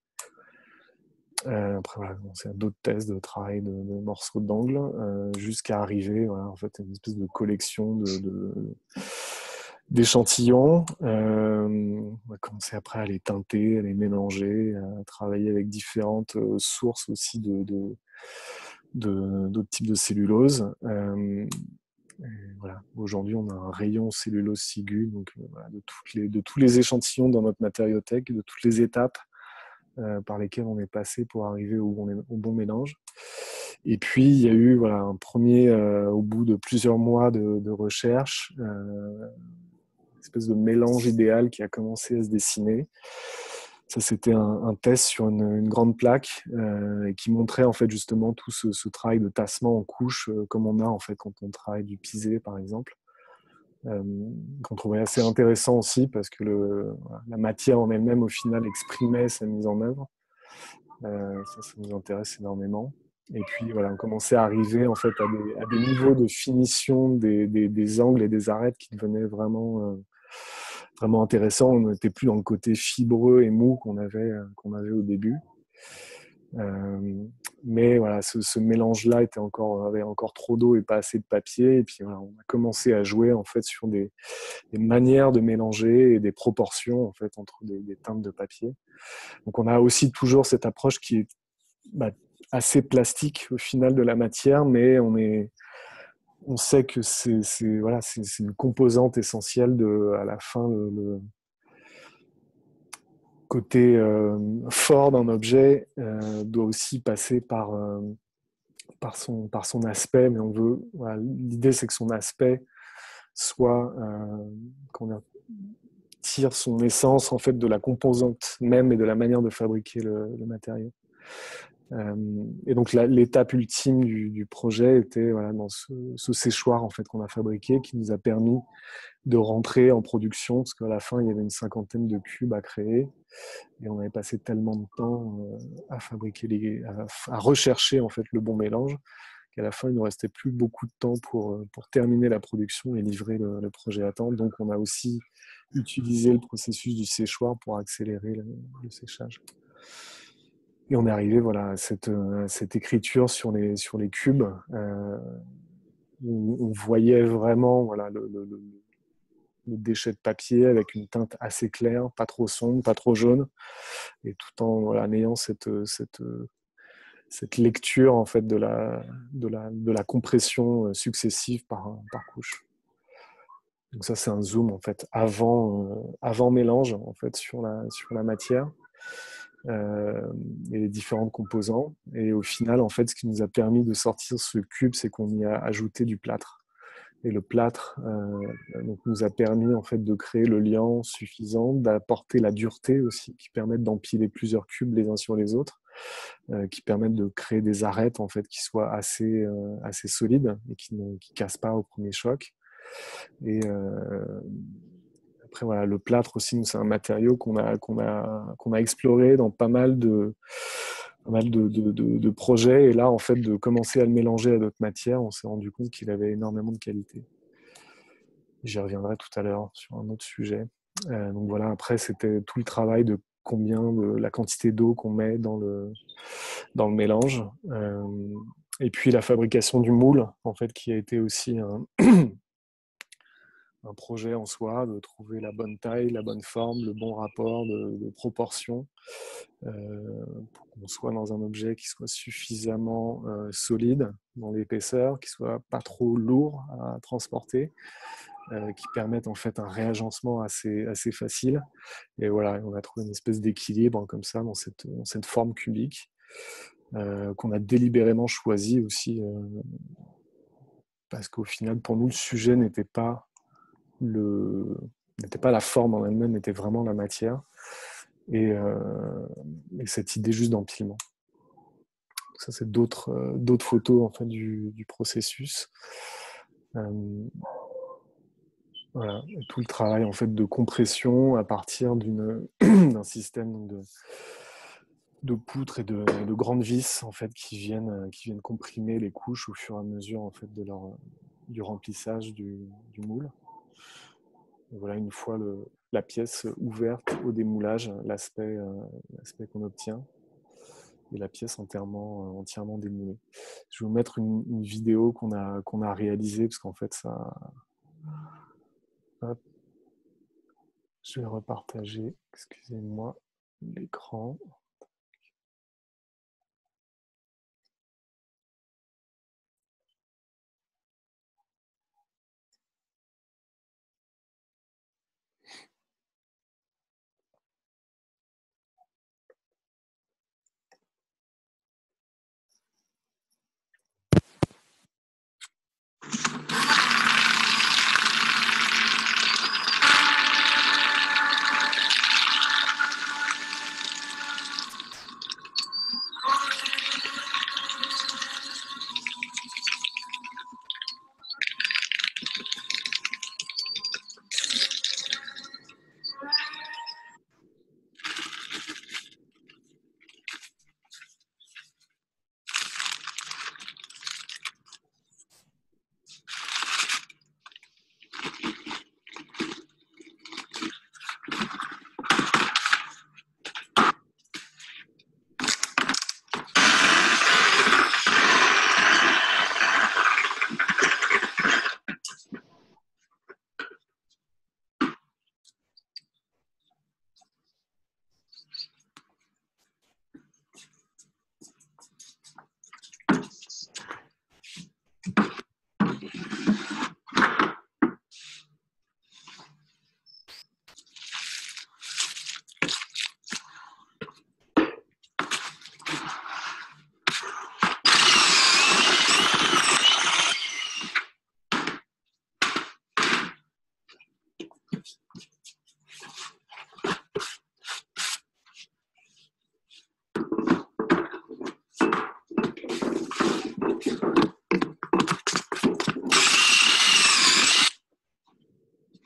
Euh, après, voilà, on fait d'autres tests de travail de, de morceaux d'angle euh, jusqu'à arriver voilà, en fait, à une espèce de collection de, de, d'échantillons. Euh, on a commencé après à les teinter, à les mélanger, à travailler avec différentes sources aussi de, de, de, d'autres types de cellulose. Euh, voilà. Aujourd'hui, on a un rayon cellulose Sigu, donc voilà, de, toutes les, de tous les échantillons dans notre matériothèque, de toutes les étapes euh, par lesquelles on est passé pour arriver au bon, au bon mélange. Et puis, il y a eu voilà, un premier, euh, au bout de plusieurs mois de, de recherche, euh, une espèce de mélange idéal qui a commencé à se dessiner. Ça, c'était un, un test sur une, une grande plaque euh, et qui montrait en fait justement tout ce, ce travail de tassement en couches euh, comme on a en fait quand on travaille du pisé par exemple. euh, qu'on trouvait assez intéressant aussi parce que le, la matière en elle-même, au final, exprimait sa mise en œuvre. Euh, ça, ça nous intéresse énormément. Et puis, voilà, on commençait à arriver en fait à des, à des niveaux de finition des, des, des angles et des arêtes qui devenaient vraiment, euh, vraiment intéressants. On n'était plus dans le côté fibreux et mou qu'on avait, euh, qu'on avait au début. Euh, mais voilà, ce, ce mélange-là était encore, avait encore trop d'eau et pas assez de papier. Et puis voilà, on a commencé à jouer en fait sur des, des manières de mélanger et des proportions en fait entre des, des teintes de papier. Donc on a aussi toujours cette approche qui est bah, assez plastique au final de la matière, mais on est, on sait que c'est, c'est voilà, c'est, c'est une composante essentielle de, à la fin, le, le côté euh, fort d'un objet euh, doit aussi passer par euh, par son par son aspect, mais on veut, voilà, l'idée c'est que son aspect soit euh, qu'on tire son essence en fait de la composante même et de la manière de fabriquer le, le matériau. Euh, et donc la, l'étape ultime du, du projet était voilà, dans ce, ce séchoir en fait qu'on a fabriqué, qui nous a permis de rentrer en production, parce qu'à la fin il y avait une cinquantaine de cubes à créer, et on avait passé tellement de temps euh, à fabriquer les, à, à rechercher en fait le bon mélange, qu'à la fin il ne nous restait plus beaucoup de temps pour, pour terminer la production et livrer le, le projet à temps. Donc on a aussi utilisé le processus du séchoir pour accélérer le, le séchage. Et on est arrivé voilà, à cette, cette écriture sur les, sur les cubes, euh, où on voyait vraiment voilà, le, le, le, le déchet de papier avec une teinte assez claire, pas trop sombre, pas trop jaune, et tout en voilà, ayant cette, cette, cette lecture en fait, de, la, de, la, de la compression successive par, par couche. Donc ça, c'est un zoom en fait, avant, euh, avant mélange en fait, sur, la, sur la matière. Euh, et les différents composants. Et au final, en fait, ce qui nous a permis de sortir ce cube, c'est qu'on y a ajouté du plâtre. Et le plâtre euh, donc, nous a permis en fait de créer le liant suffisant, d'apporter la dureté aussi, qui permettent d'empiler plusieurs cubes les uns sur les autres, euh, qui permettent de créer des arêtes en fait qui soient assez euh, assez solides et qui ne qui cassent pas au premier choc. Et euh, après, voilà, le plâtre aussi, c'est un matériau qu'on a, qu'on a, qu'on a exploré dans pas mal de, pas mal de, de, de, de projets. Et là, en fait, de commencer à le mélanger à d'autres matières, on s'est rendu compte qu'il avait énormément de qualité. J'y reviendrai tout à l'heure sur un autre sujet. Euh, donc voilà, après, c'était tout le travail de combien, de la quantité d'eau qu'on met dans le, dans le mélange. Euh, et puis la fabrication du moule, en fait, qui a été aussi un un projet en soi, de trouver la bonne taille, la bonne forme, le bon rapport de, de proportion, euh, pour qu'on soit dans un objet qui soit suffisamment euh, solide dans l'épaisseur, qui soit pas trop lourd à transporter, euh, qui permette en fait un réagencement assez, assez facile. Et voilà, on a trouvé une espèce d'équilibre comme ça dans cette, dans cette forme cubique, euh, qu'on a délibérément choisi aussi, euh, parce qu'au final, pour nous, le sujet n'était pas le n'était pas la forme en elle-même, était vraiment la matière et, euh, et cette idée juste d'empilement. Ça, c'est d'autres euh, d'autres photos en fait du, du processus. Euh, voilà, et tout le travail en fait de compression à partir d'une d'un système de de poutres et de, de grandes vis en fait qui viennent qui viennent comprimer les couches au fur et à mesure en fait de leur du remplissage du, du moule. Voilà, une fois le, la pièce ouverte au démoulage, l'aspect, euh, l'aspect qu'on obtient, et la pièce entièrement, euh, entièrement démoulée. Je vais vous mettre une, une vidéo qu'on a, qu'on a réalisée, parce qu'en fait, ça... Hop. Je vais repartager, excusez-moi, l'écran.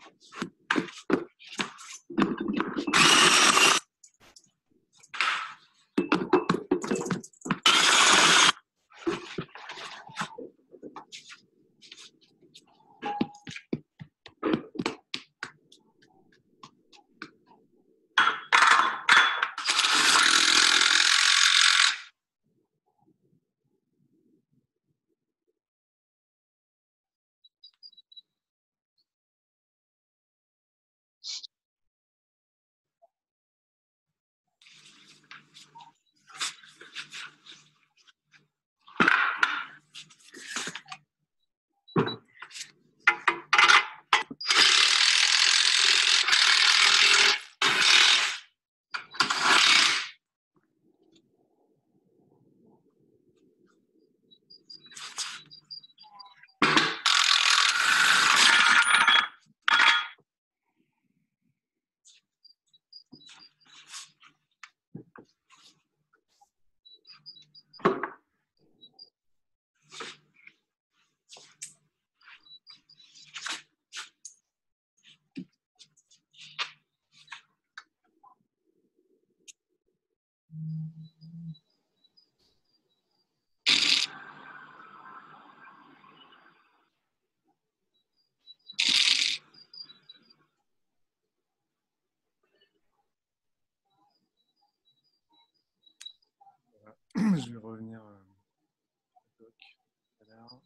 Je vais revenir euh, tout à l'heure.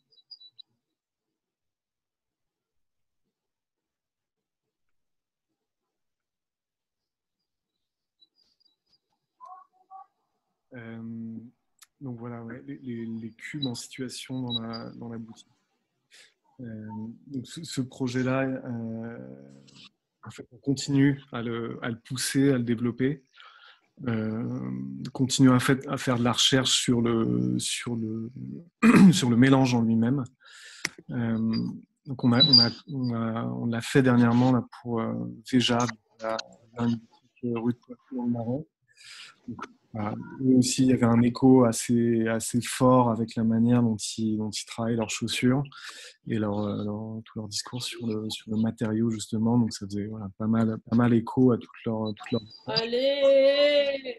Euh, donc voilà, ouais, les, les, les cubes en situation dans la, dans la boutique. Euh, donc ce, ce projet-là, euh, en fait, on continue à le, à le pousser, à le développer. Euh, continue à, fait, à faire de la recherche sur le, sur le, sur le mélange en lui-même. Euh, donc on a, on a, on a, on l'a fait dernièrement là, pour euh, Veja, une boutique rue de Poitou dans le Marais. Donc, voilà. Eux aussi, il y avait un écho assez, assez fort avec la manière dont ils, dont ils travaillent leurs chaussures et leur, leur, tout leur discours sur le, sur le matériau, justement. Donc, ça faisait voilà, pas, mal, pas mal écho à toute leur, toute leur... Allez!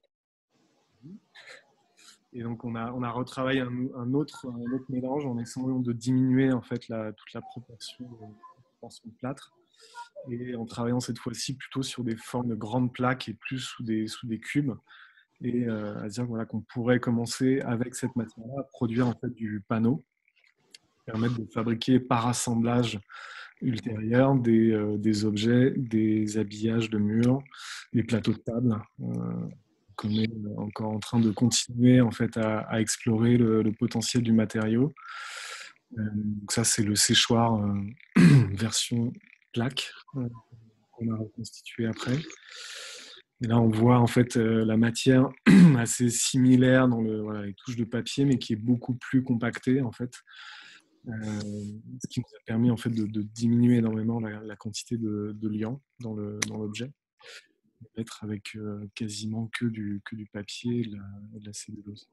Et donc, on a, on a retravaillé un, un, autre, un autre mélange en essayant de diminuer en fait, la, toute la proportion de, proportion de plâtre et en travaillant cette fois-ci plutôt sur des formes de grandes plaques et plus sous des, sous des cubes. Et euh, à dire voilà, qu'on pourrait commencer avec cette matière-là à produire en fait, du panneau, permettre de fabriquer par assemblage ultérieur des, euh, des objets, des habillages de murs, des plateaux de table. Euh, qu'on est encore en train de continuer en fait, à, à explorer le, le potentiel du matériau. Euh, donc ça, c'est le séchoir euh, version plaque euh, qu'on a reconstitué après. Et là, on voit en fait euh, la matière assez similaire dans le, voilà, les touches de papier, mais qui est beaucoup plus compactée en fait, euh, ce qui nous a permis en fait de, de diminuer énormément la, la quantité de, de liant dans le dans l'objet, mettre avec euh, quasiment que du que du papier et de la, et de la cellulose.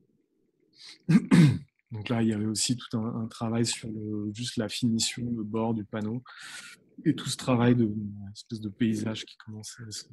Donc là, il y avait aussi tout un, un travail sur le, juste la finition, le bord du panneau, et tout ce travail de une espèce de paysage qui commençait à se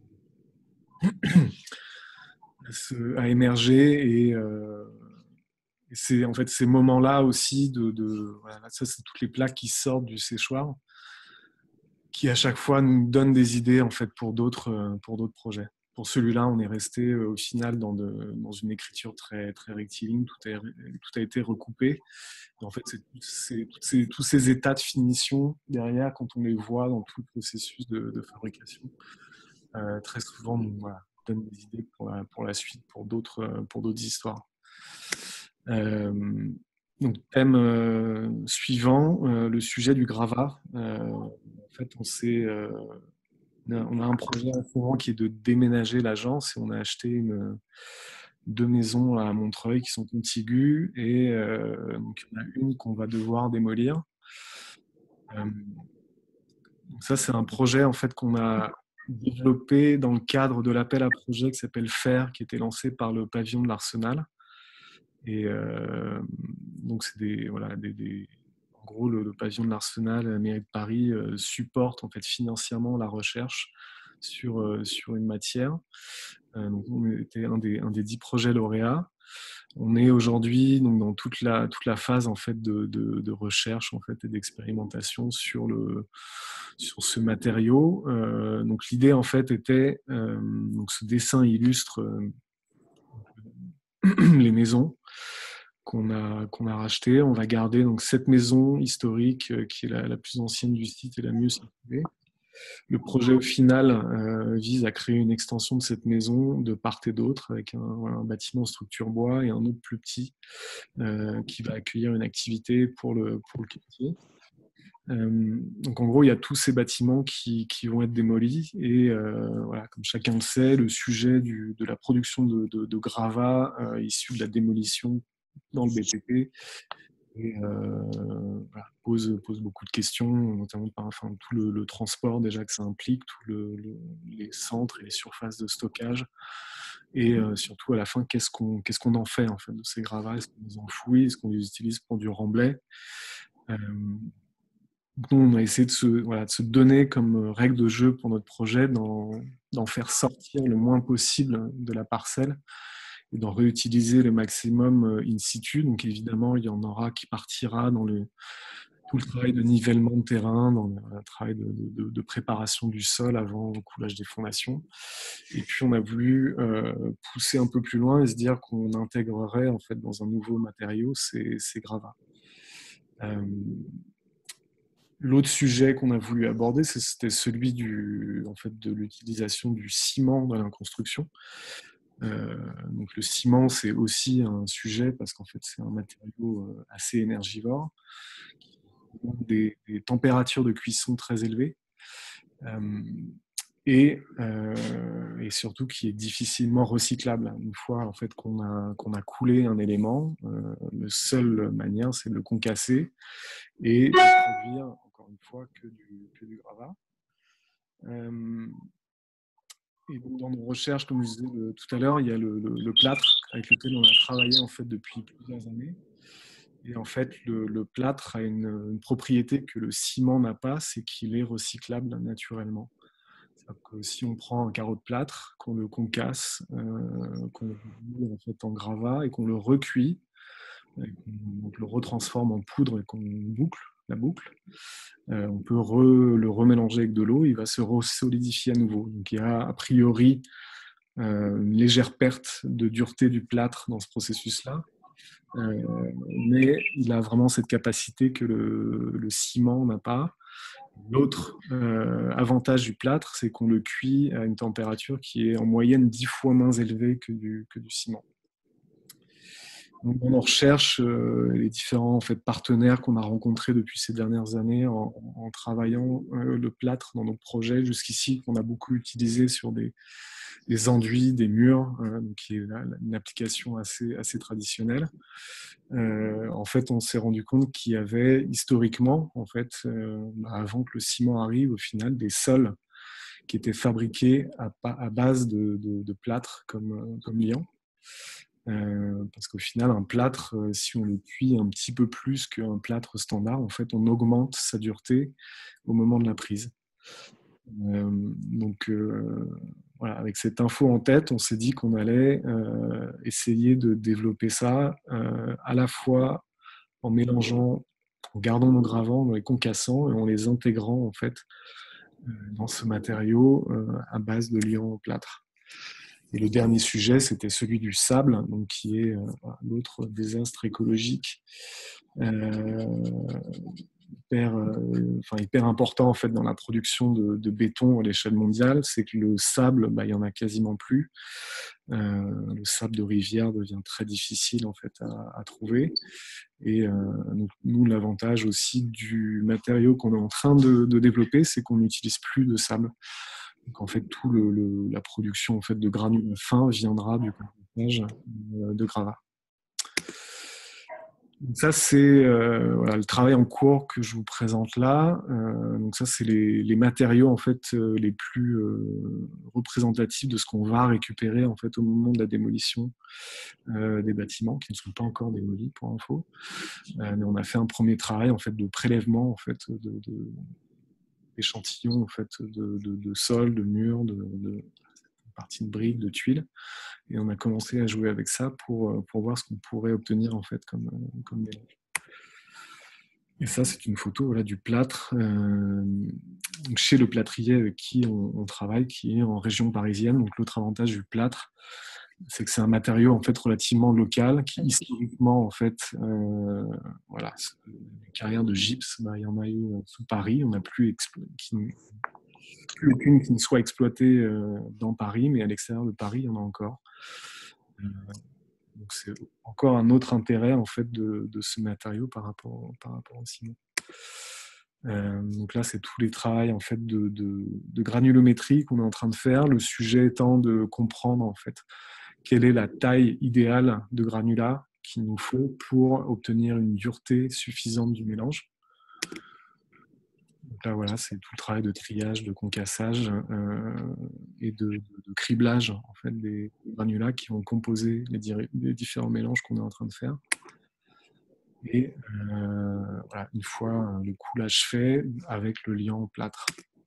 à, se, à émerger et, euh, et c'est en fait ces moments-là aussi de, de voilà, ça c'est toutes les plaques qui sortent du séchoir qui à chaque fois nous donnent des idées en fait pour d'autres pour d'autres projets. Pour celui-là, on est resté au final dans, de, dans une écriture très très rectiligne, tout a, tout a été recoupé. Et en fait, c'est, c'est, ces, tous ces états de finition derrière, quand on les voit dans tout le processus de, de fabrication, euh, très souvent nous voilà, donne des idées pour la, pour la suite, pour d'autres, pour d'autres histoires. Euh, donc, thème euh, suivant, euh, le sujet du gravat. Euh, en fait, on, s'est, euh, on a un projet en ce moment qui est de déménager l'agence et on a acheté une, deux maisons à Montreuil qui sont contiguës et euh, donc, il y en a une qu'on va devoir démolir. Euh, donc ça, c'est un projet en fait, qu'on a développé dans le cadre de l'appel à projet qui s'appelle FAIR, qui était lancé par le pavillon de l'Arsenal. Et euh, donc, c'est des, voilà, des, des, en gros, le, le pavillon de l'Arsenal, la mairie de Paris, euh, supporte en fait, financièrement la recherche sur, euh, sur une matière. Euh, donc on était un des, un des dix projets lauréats. On est aujourd'hui donc, dans toute la, toute la phase en fait, de, de, de recherche en fait, et d'expérimentation sur, le, sur ce matériau. Euh, donc l'idée en fait était, euh, donc ce dessin illustre euh, les maisons qu'on a, qu'on a rachetées. On va garder donc, cette maison historique euh, qui est la, la plus ancienne du site et la mieux située. Le projet au final euh, vise à créer une extension de cette maison de part et d'autre avec un, voilà, un bâtiment structure bois et un autre plus petit euh, qui va accueillir une activité pour le, pour le quartier. Euh, donc en gros, il y a tous ces bâtiments qui, qui vont être démolis et euh, voilà, comme chacun le sait, le sujet du, de la production de, de, de gravats euh, issus de la démolition dans le B T P et, euh, voilà, pose, pose beaucoup de questions, notamment par enfin, tout le, le transport déjà que ça implique, tous le, le, les centres et les surfaces de stockage, et euh, surtout à la fin, qu'est-ce qu'on qu'est-ce qu'on en fait en fait de ces gravats? Est-ce qu'on les enfouit? Est-ce qu'on les utilise pour du remblai? euh, donc nous, on a essayé de se, voilà, de se donner comme règle de jeu pour notre projet d'en, d'en faire sortir le moins possible de la parcelle et d'en réutiliser le maximum in situ. Donc évidemment, il y en aura qui partira dans le, tout le travail de nivellement de terrain, dans le, le travail de, de, de préparation du sol avant le coulage des fondations. Et puis on a voulu euh, pousser un peu plus loin et se dire qu'on intégrerait en fait dans un nouveau matériau ces, ces gravats. Euh, L'autre sujet qu'on a voulu aborder, c'était celui du, en fait, de l'utilisation du ciment dans la construction. Euh, donc le ciment, c'est aussi un sujet parce qu'en fait, c'est un matériau assez énergivore, qui a des, des températures de cuisson très élevées. Euh, et, euh, et surtout qui est difficilement recyclable. Une fois en fait, qu'on a, qu'on a coulé un élément, euh, la seule manière, c'est de le concasser et de produire, encore une fois, que du, que du gravat. Euh, et donc, dans nos recherches, comme je disais le, tout à l'heure, il y a le, le, le plâtre avec lequel on a travaillé en fait, depuis plusieurs années. Et en fait, le, le plâtre a une, une propriété que le ciment n'a pas, c'est qu'il est recyclable naturellement. Que si on prend un carreau de plâtre, qu'on le concasse, euh, qu'on le roule en, fait, en gravat et qu'on le recuit, on le retransforme en poudre et qu'on boucle la boucle, euh, on peut re, le remélanger avec de l'eau, il va se solidifier à nouveau. Donc il y a a priori euh, une légère perte de dureté du plâtre dans ce processus-là, euh, mais il a vraiment cette capacité que le, le ciment n'a pas. L'autre euh, avantage du plâtre, c'est qu'on le cuit à une température qui est en moyenne dix fois moins élevée que du, que du ciment. Donc, on recherche euh, les différents en fait, partenaires qu'on a rencontrés depuis ces dernières années en, en travaillant euh, le plâtre dans nos projets jusqu'ici, qu'on a beaucoup utilisé sur des, des enduits, des murs, euh, donc qui est là, une application assez, assez traditionnelle. Euh, en fait, on s'est rendu compte qu'il y avait historiquement, en fait, euh, avant que le ciment arrive, au final, des sols qui étaient fabriqués à, à base de, de, de plâtre comme, comme liant. Euh, parce qu'au final, un plâtre, euh, si on le cuit un petit peu plus qu'un plâtre standard, en fait, on augmente sa dureté au moment de la prise. Euh, donc, euh, voilà, avec cette info en tête, on s'est dit qu'on allait euh, essayer de développer ça euh, à la fois en mélangeant, en gardant nos gravants, en les concassant et en les intégrant en fait euh, dans ce matériau euh, à base de liant en plâtre. Et le dernier sujet, c'était celui du sable, donc qui est euh, l'autre désastre écologique euh, hyper, euh, enfin, hyper important en fait dans la production de, de béton à l'échelle mondiale. C'est que le sable, bah, il y en a quasiment plus. Euh, le sable de rivière devient très difficile en fait à, à trouver. Et euh, donc, nous, l'avantage aussi du matériau qu'on est en train de, de développer, c'est qu'on n'utilise plus de sable. Donc en fait, tout le, le, la production en fait, de granules fins viendra du compostage de gravats. Donc ça, c'est euh, voilà, le travail en cours que je vous présente là. Euh, donc ça, c'est les, les matériaux en fait euh, les plus euh, représentatifs de ce qu'on va récupérer en fait au moment de la démolition euh, des bâtiments qui ne sont pas encore démolis pour info. Euh, mais on a fait un premier travail en fait de prélèvement en fait de, de d'échantillons en fait de, de, de sol, de murs, de, de parties de briques, de tuiles. Et on a commencé à jouer avec ça pour, pour voir ce qu'on pourrait obtenir en fait comme, comme mélange. Et ça, c'est une photo voilà, du plâtre euh, chez le plâtrier avec qui on, on travaille, qui est en région parisienne. Donc l'autre avantage du plâtre, c'est que c'est un matériau en fait relativement local qui historiquement en fait, euh, voilà, une carrière de gypse, bah, il y en a eu sous Paris. On n'a plus, qui, plus aucune qui ne soit exploitée euh, dans Paris, mais à l'extérieur de Paris, il y en a encore. Euh, donc c'est encore un autre intérêt en fait de, de ce matériau par rapport, par rapport au ciment. Euh, donc là, c'est tous les travaux en fait de, de, de granulométrie qu'on est en train de faire. Le sujet étant de comprendre en fait quelle est la taille idéale de granulat qu'il nous faut pour obtenir une dureté suffisante du mélange. Donc là, voilà, c'est tout le travail de triage, de concassage euh, et de, de, de criblage en fait, des granulats qui vont composer les, les différents mélanges qu'on est en train de faire. Et euh, voilà, une fois le coulage fait, avec le liant au plâtre.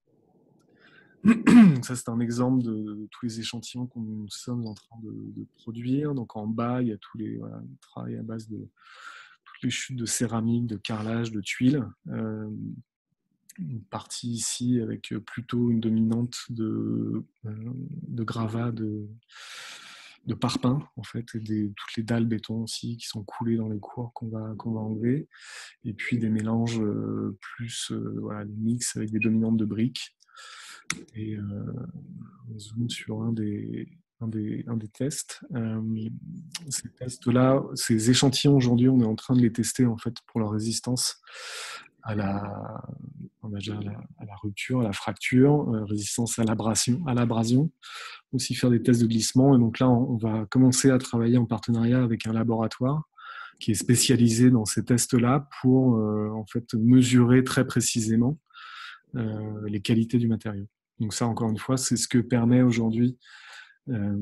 Donc ça, c'est un exemple de, de tous les échantillons que nous sommes en train de, de produire. Donc en bas, il y a tous les voilà, le travail à base de toutes les chutes de céramique, de carrelage, de tuiles. Euh, une partie ici avec plutôt une dominante de, de gravats, de, de parpaing en fait, et des, toutes les dalles béton aussi qui sont coulées dans les cours qu'on va, qu'on va enlever, et puis des mélanges euh, plus euh, voilà, des mix avec des dominantes de briques. Et euh, on zoome sur un des, un des, un des tests. Euh, ces tests-là, ces échantillons aujourd'hui, on est en train de les tester en fait pour leur résistance à la, on va dire à la, à la rupture, à la fracture, euh, résistance à l'abrasion, à l'abrasion, aussi faire des tests de glissement. Et donc là, on, on va commencer à travailler en partenariat avec un laboratoire qui est spécialisé dans ces tests-là pour euh, en fait mesurer très précisément euh, les qualités du matériau. Donc ça, encore une fois, c'est ce que permet aujourd'hui euh,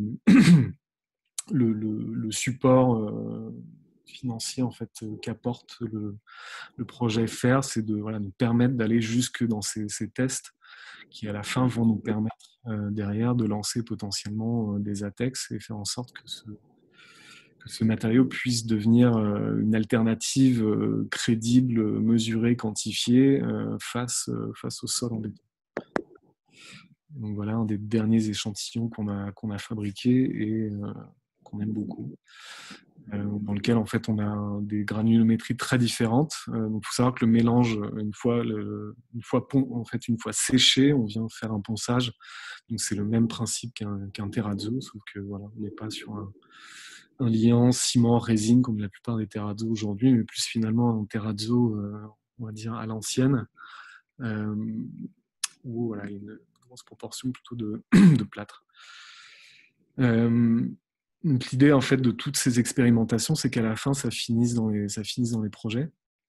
le, le, le support euh, financier en fait euh, qu'apporte le, le projet F A I R, c'est de voilà, nous permettre d'aller jusque dans ces, ces tests qui à la fin vont nous permettre euh, derrière de lancer potentiellement euh, des ATEX et faire en sorte que ce, que ce matériau puisse devenir euh, une alternative euh, crédible, mesurée, quantifiée euh, face, euh, face au sol en béton. Donc voilà un des derniers échantillons qu'on a, qu'on a fabriqué et euh, qu'on aime beaucoup, euh, dans lequel en fait on a des granulométries très différentes. Euh, donc il faut savoir que le mélange, une fois, le, une fois pon, en fait une fois séché, on vient faire un ponçage. Donc c'est le même principe qu'un, qu'un terrazzo, sauf que voilà, on n'est pas sur un, un liant ciment résine comme la plupart des terrazzos aujourd'hui, mais plus finalement un terrazzo, euh, on va dire à l'ancienne, euh, où voilà, il y a une grosse proportion plutôt de, de plâtre. Euh, donc l'idée en fait de toutes ces expérimentations, c'est qu'à la fin, ça finisse dans les, ça finisse dans les projets.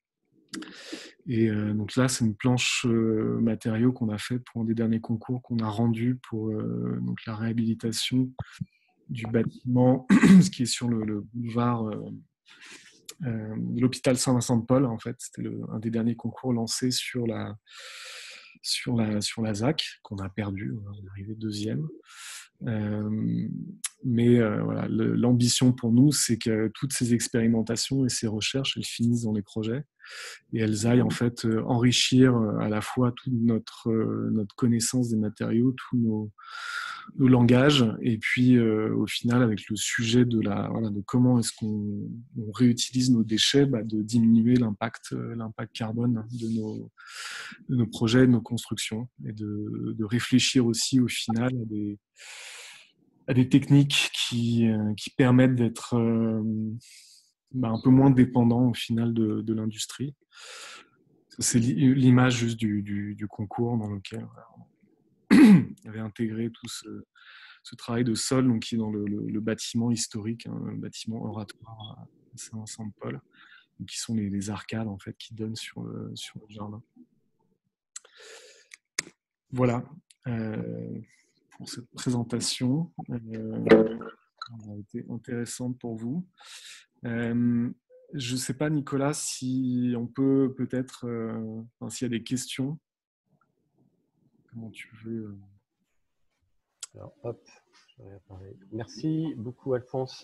Et euh, donc là, c'est une planche euh, matériaux qu'on a fait pour un des derniers concours qu'on a rendu pour euh, donc la réhabilitation du bâtiment, ce qui est sur le, le boulevard euh, euh, de l'hôpital Saint-Vincent-de-Paul. En fait, c'était le, un des derniers concours lancés sur la sur la sur la Z A C qu'on a perdu. On est arrivé deuxième. Euh, mais euh, voilà, le, l'ambition pour nous, c'est que toutes ces expérimentations et ces recherches, elles finissent dans les projets et elles aillent en fait euh, enrichir euh, à la fois toute notre, euh, notre connaissance des matériaux, tous nos, nos langages, et puis euh, au final, avec le sujet de, la, voilà, de comment est-ce qu'on on réutilise nos déchets, bah, de diminuer l'impact, euh, l'impact carbone de nos, de nos projets, de nos constructions, et de, de réfléchir aussi au final à des à des techniques qui, euh, qui permettent d'être euh, bah, un peu moins dépendants au final de, de l'industrie. C'est l'image juste du, du, du concours dans lequel on avait intégré tout ce, ce travail de sol donc, qui est dans le, le, le bâtiment historique, hein, le bâtiment oratoire à Saint-Vincent-de-Paul. qui sont les, les arcades en fait, qui donnent sur le, sur le jardin. Voilà euh, pour cette présentation. Euh, elle a été intéressante pour vous. Euh, je ne sais pas, Nicolas, si on peut peut-être, euh, enfin, s'il y a des questions, comment tu veux. Euh... Alors, hop, je vais réapparaître. Merci beaucoup, Alphonse.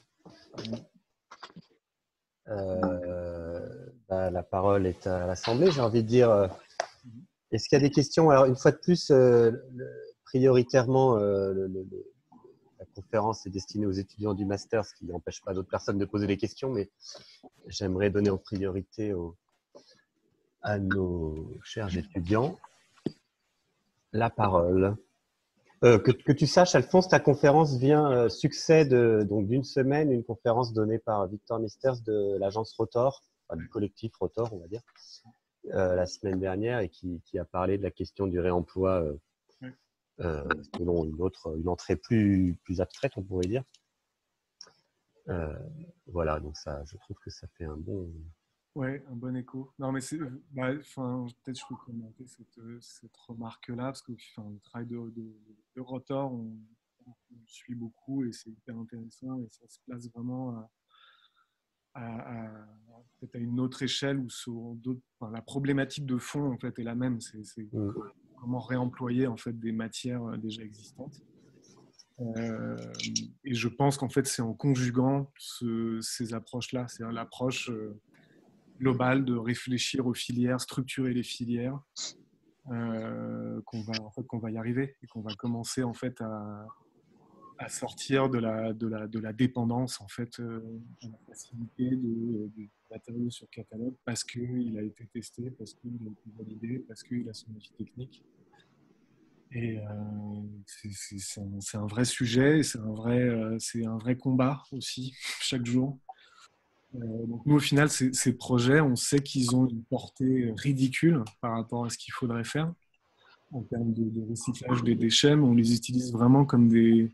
Euh, bah, la parole est à l'Assemblée, j'ai envie de dire. Euh, est-ce qu'il y a des questions? Alors, une fois de plus, euh, le, prioritairement, euh, le, le, la conférence est destinée aux étudiants du master, ce qui n'empêche pas d'autres personnes de poser des questions, mais j'aimerais donner en priorité aux, à nos chers étudiants la parole. Euh, que, que tu saches, Alphonse, ta conférence vient euh, succède euh, donc d'une semaine, une conférence donnée par Victor Misters de l'agence Rotor, enfin, du collectif Rotor, on va dire, euh, la semaine dernière, et qui, qui a parlé de la question du réemploi euh, euh, selon une autre, une entrée plus, plus abstraite, on pourrait dire. Euh, voilà, donc ça, je trouve que ça fait un bon. Ouais, un bon écho. Non, mais c'est, bah, enfin, peut-être je peux commenter cette, cette remarque-là, parce que enfin, le travail de, de, de Rotor, on, on le suit beaucoup et c'est hyper intéressant et ça se place vraiment à, à, à, peut-être à une autre échelle où sur d'autres, enfin, la problématique de fond en fait est la même. C'est, c'est mmh. comment réemployer en fait des matières déjà existantes. Euh, et je pense qu'en fait c'est en conjuguant ce, ces approches-là, c'est l'approche euh, globale de réfléchir aux filières, structurer les filières, euh, qu'on va en fait qu'on va y arriver et qu'on va commencer en fait à, à sortir de la de la de la dépendance en fait euh, à la facilité de, de matériaux sur catalogue parce que il a été testé, parce qu'il a été validé, parce qu'il a son avis technique. Et euh, c'est, c'est, c'est, un, c'est un vrai sujet, c'est un vrai euh, c'est un vrai combat aussi chaque jour. Euh, donc nous, au final, ces, ces projets, on sait qu'ils ont une portée ridicule par rapport à ce qu'il faudrait faire en termes de, de recyclage des déchets, mais on les utilise vraiment comme des,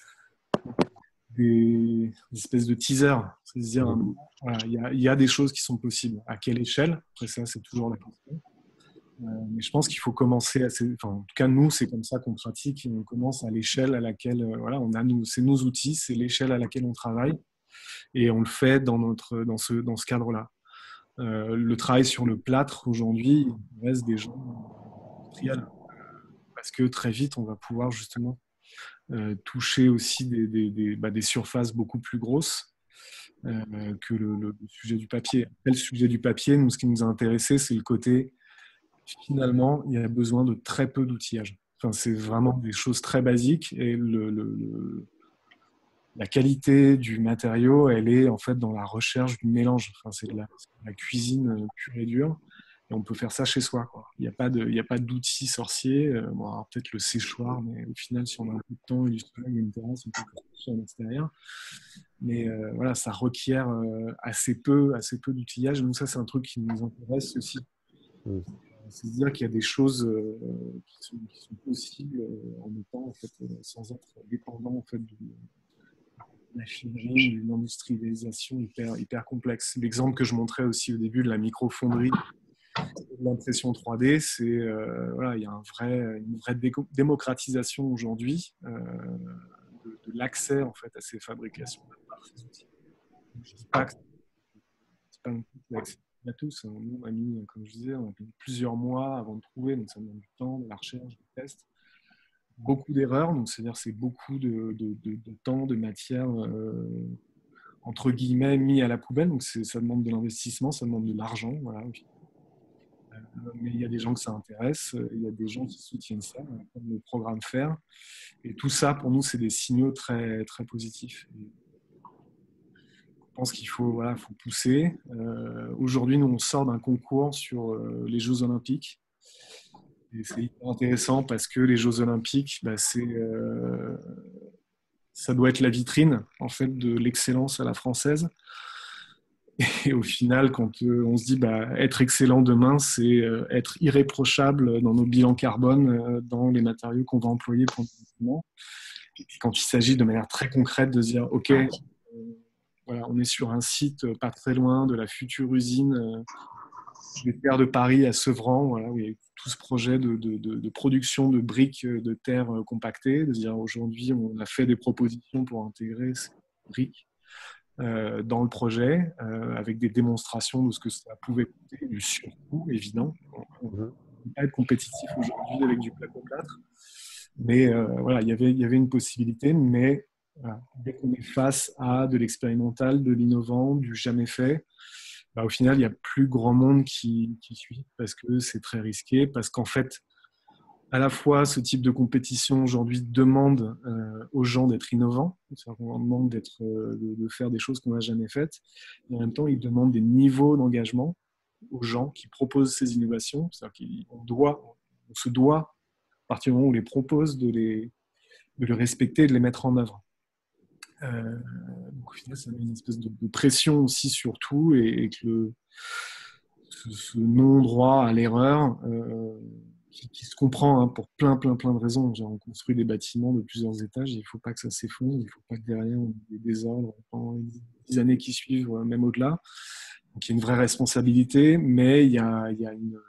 des, des espèces de teasers. C'est-à-dire, voilà, il y a, y a des choses qui sont possibles. À quelle échelle? Après ça, c'est toujours la question. Euh, mais je pense qu'il faut commencer à... Enfin, en tout cas, nous, c'est comme ça qu'on pratique. Et on commence à l'échelle à laquelle... Euh, voilà, on a nous, c'est nos outils, c'est l'échelle à laquelle on travaille. Et on le fait dans, notre, dans ce, dans ce cadre-là. Euh, le travail sur le plâtre, aujourd'hui, il reste des gens industriels. Parce que très vite, on va pouvoir justement euh, toucher aussi des, des, des, bah, des surfaces beaucoup plus grosses euh, que le, le, le sujet du papier. Après, le sujet du papier, nous, ce qui nous a intéressé, c'est le côté, finalement, il y a besoin de très peu d'outillage. Enfin, c'est vraiment des choses très basiques et le, le, le la qualité du matériau, elle est en fait dans la recherche du mélange. Enfin, c'est de la, c'est de la cuisine pure et dure. Et on peut faire ça chez soi, quoi. Il n'y a pas de, il n'y a pas d'outils sorciers. Euh, bon, alors peut-être le séchoir, mais au final, si on a un peu de temps et du soleil et une terrasse, on peut faire ça à l'extérieur. Mais euh, voilà, ça requiert euh, assez peu, assez peu d'outillage. Donc ça, c'est un truc qui nous intéresse aussi. Mmh. C'est de dire qu'il y a des choses euh, qui, sont, qui sont possibles euh, en étant en fait, euh, sans être dépendant en fait du la finerie, une industrialisation hyper, hyper complexe. L'exemple que je montrais aussi au début de la microfonderie, de l'impression trois D, c'est euh, voilà, il y a un vrai, une vraie démocratisation aujourd'hui euh, de, de l'accès en fait à ces fabrications par ces outils. Je ne dis pas que c'est pas un complexe à tous. Nous, on a mis, comme je disais, on a mis plusieurs mois avant de trouver, donc ça demande du temps, de la recherche, du test. Beaucoup d'erreurs, donc c'est-à-dire c'est beaucoup de, de, de, de temps, de matière euh, entre guillemets mis à la poubelle, donc c'est, ça demande de l'investissement, ça demande de l'argent, voilà. Euh, mais il y a des gens que ça intéresse, il y a des gens qui soutiennent ça, comme le programme FAIR, et tout ça pour nous c'est des signaux très très positifs. Et je pense qu'il faut voilà, faut pousser. Euh, aujourd'hui, nous on sort d'un concours sur euh, les Jeux Olympiques. Et c'est hyper intéressant parce que les Jeux Olympiques, bah, c'est, euh, ça doit être la vitrine en fait, de l'excellence à la française. Et au final, quand euh, on se dit bah, être excellent demain, c'est euh, être irréprochable dans nos bilans carbone, euh, dans les matériaux qu'on va employer pour le développement. Et puis quand il s'agit de manière très concrète de se dire ok, euh, voilà, on est sur un site pas très loin de la future usine euh, des terres de Paris à Sevran, voilà, où il y a eu tout ce projet de, de, de, de production de briques de terre compactées. C'est-à-dire aujourd'hui, on a fait des propositions pour intégrer ces briques euh, dans le projet, euh, avec des démonstrations de ce que ça pouvait coûter, du surcoût évident. On ne peut pas être compétitif aujourd'hui avec du placo-plâtre. Mais euh, voilà, il y avait, il y avait une possibilité, mais voilà, dès qu'on est face à de l'expérimental, de l'innovant, du jamais fait, bah, au final, il n'y a plus grand monde qui, qui suit parce que c'est très risqué, parce qu'en fait, à la fois, ce type de compétition aujourd'hui demande euh, aux gens d'être innovants, c'est-à-dire qu'on leur demande d'être, euh, de, de faire des choses qu'on n'a jamais faites, et en même temps, il demande des niveaux d'engagement aux gens qui proposent ces innovations, c'est-à-dire qu'on doit, on se doit, à partir du moment où on les propose, de les, de les respecter et de les mettre en œuvre. Euh, donc au final, ça met une espèce de, de pression aussi sur tout, et, et que le, ce, ce non-droit à l'erreur, euh, qui, qui se comprend hein, pour plein, plein, plein de raisons. Genre, on construit des bâtiments de plusieurs étages, et il ne faut pas que ça s'effondre, il ne faut pas que derrière on ait des désordres pendant les dix années qui suivent, même au-delà. Donc il y a une vraie responsabilité, mais il y a, il y a une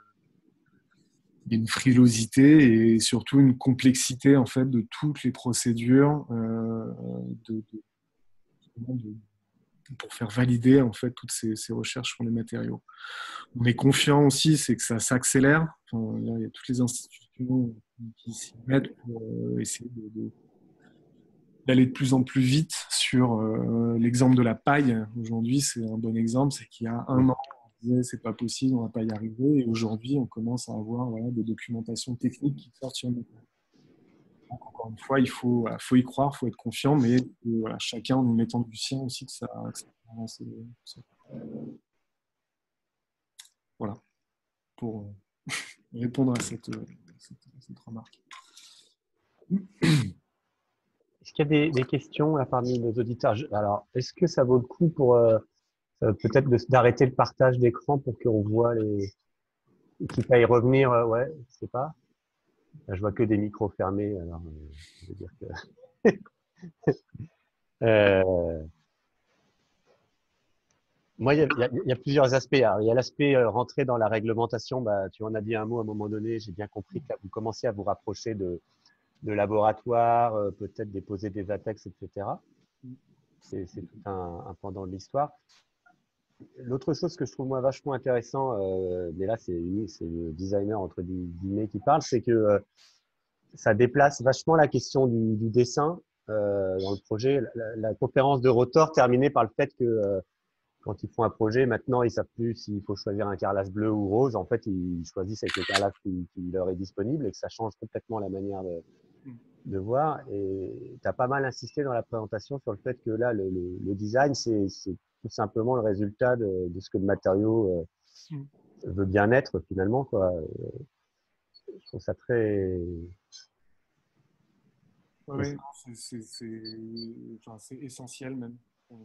il y a une frilosité et surtout une complexité en fait de toutes les procédures euh, de, de, de, pour faire valider en fait toutes ces, ces recherches sur les matériaux. On est confiant aussi, c'est que ça s'accélère. Enfin, il y a toutes les institutions qui s'y mettent pour euh, essayer de, de, d'aller de plus en plus vite sur euh, l'exemple de la paille. Aujourd'hui, c'est un bon exemple, c'est qu'il y a un an, on disait c'est pas possible, on va pas y arriver, et aujourd'hui, on commence à avoir voilà, des documentations techniques qui sortent sur nous. Donc, encore une fois, il faut, voilà, faut y croire, il faut être confiant, mais euh, voilà, chacun en y mettant du sien aussi que ça, que ça avance. Voilà, pour euh, répondre à cette, cette, cette remarque. Est-ce qu'il y a des, des questions là, parmi nos auditeurs? Alors, est-ce que ça vaut le coup pour euh, peut-être d'arrêter le partage d'écran pour qu'on voit les... Quitte à y revenir, euh, ouais, je sais pas. Là, je vois que des micros fermés, alors euh, je veux dire que... euh... Moi, il y, a, il, y a, il y a plusieurs aspects. Alors, il y a l'aspect euh, rentrer dans la réglementation. Bah, tu en as dit un mot à un moment donné. J'ai bien compris que là, vous commencez à vous rapprocher de, de laboratoires, euh, peut-être déposer des ATEX, et cetera. C'est tout un, un pendant de l'histoire. L'autre chose que je trouve moi vachement intéressant, euh, mais là c'est le designer entre guillemets qui parle, c'est que euh, ça déplace vachement la question du, du dessin euh, dans le projet. La, la conférence de Rotor terminée par le fait que euh, quand ils font un projet, maintenant ils savent plus s'il faut choisir un carrelage bleu ou rose. En fait, ils choisissent avec le carrelage qui, qui leur est disponible, et que ça change complètement la manière de, de voir. Et tu as pas mal insisté dans la présentation sur le fait que là, le, le, le design, c'est tout simplement le résultat de, de ce que le matériau euh, veut bien être finalement, quoi. Je trouve ça très... Oui, c'est enfin, essentiel même. En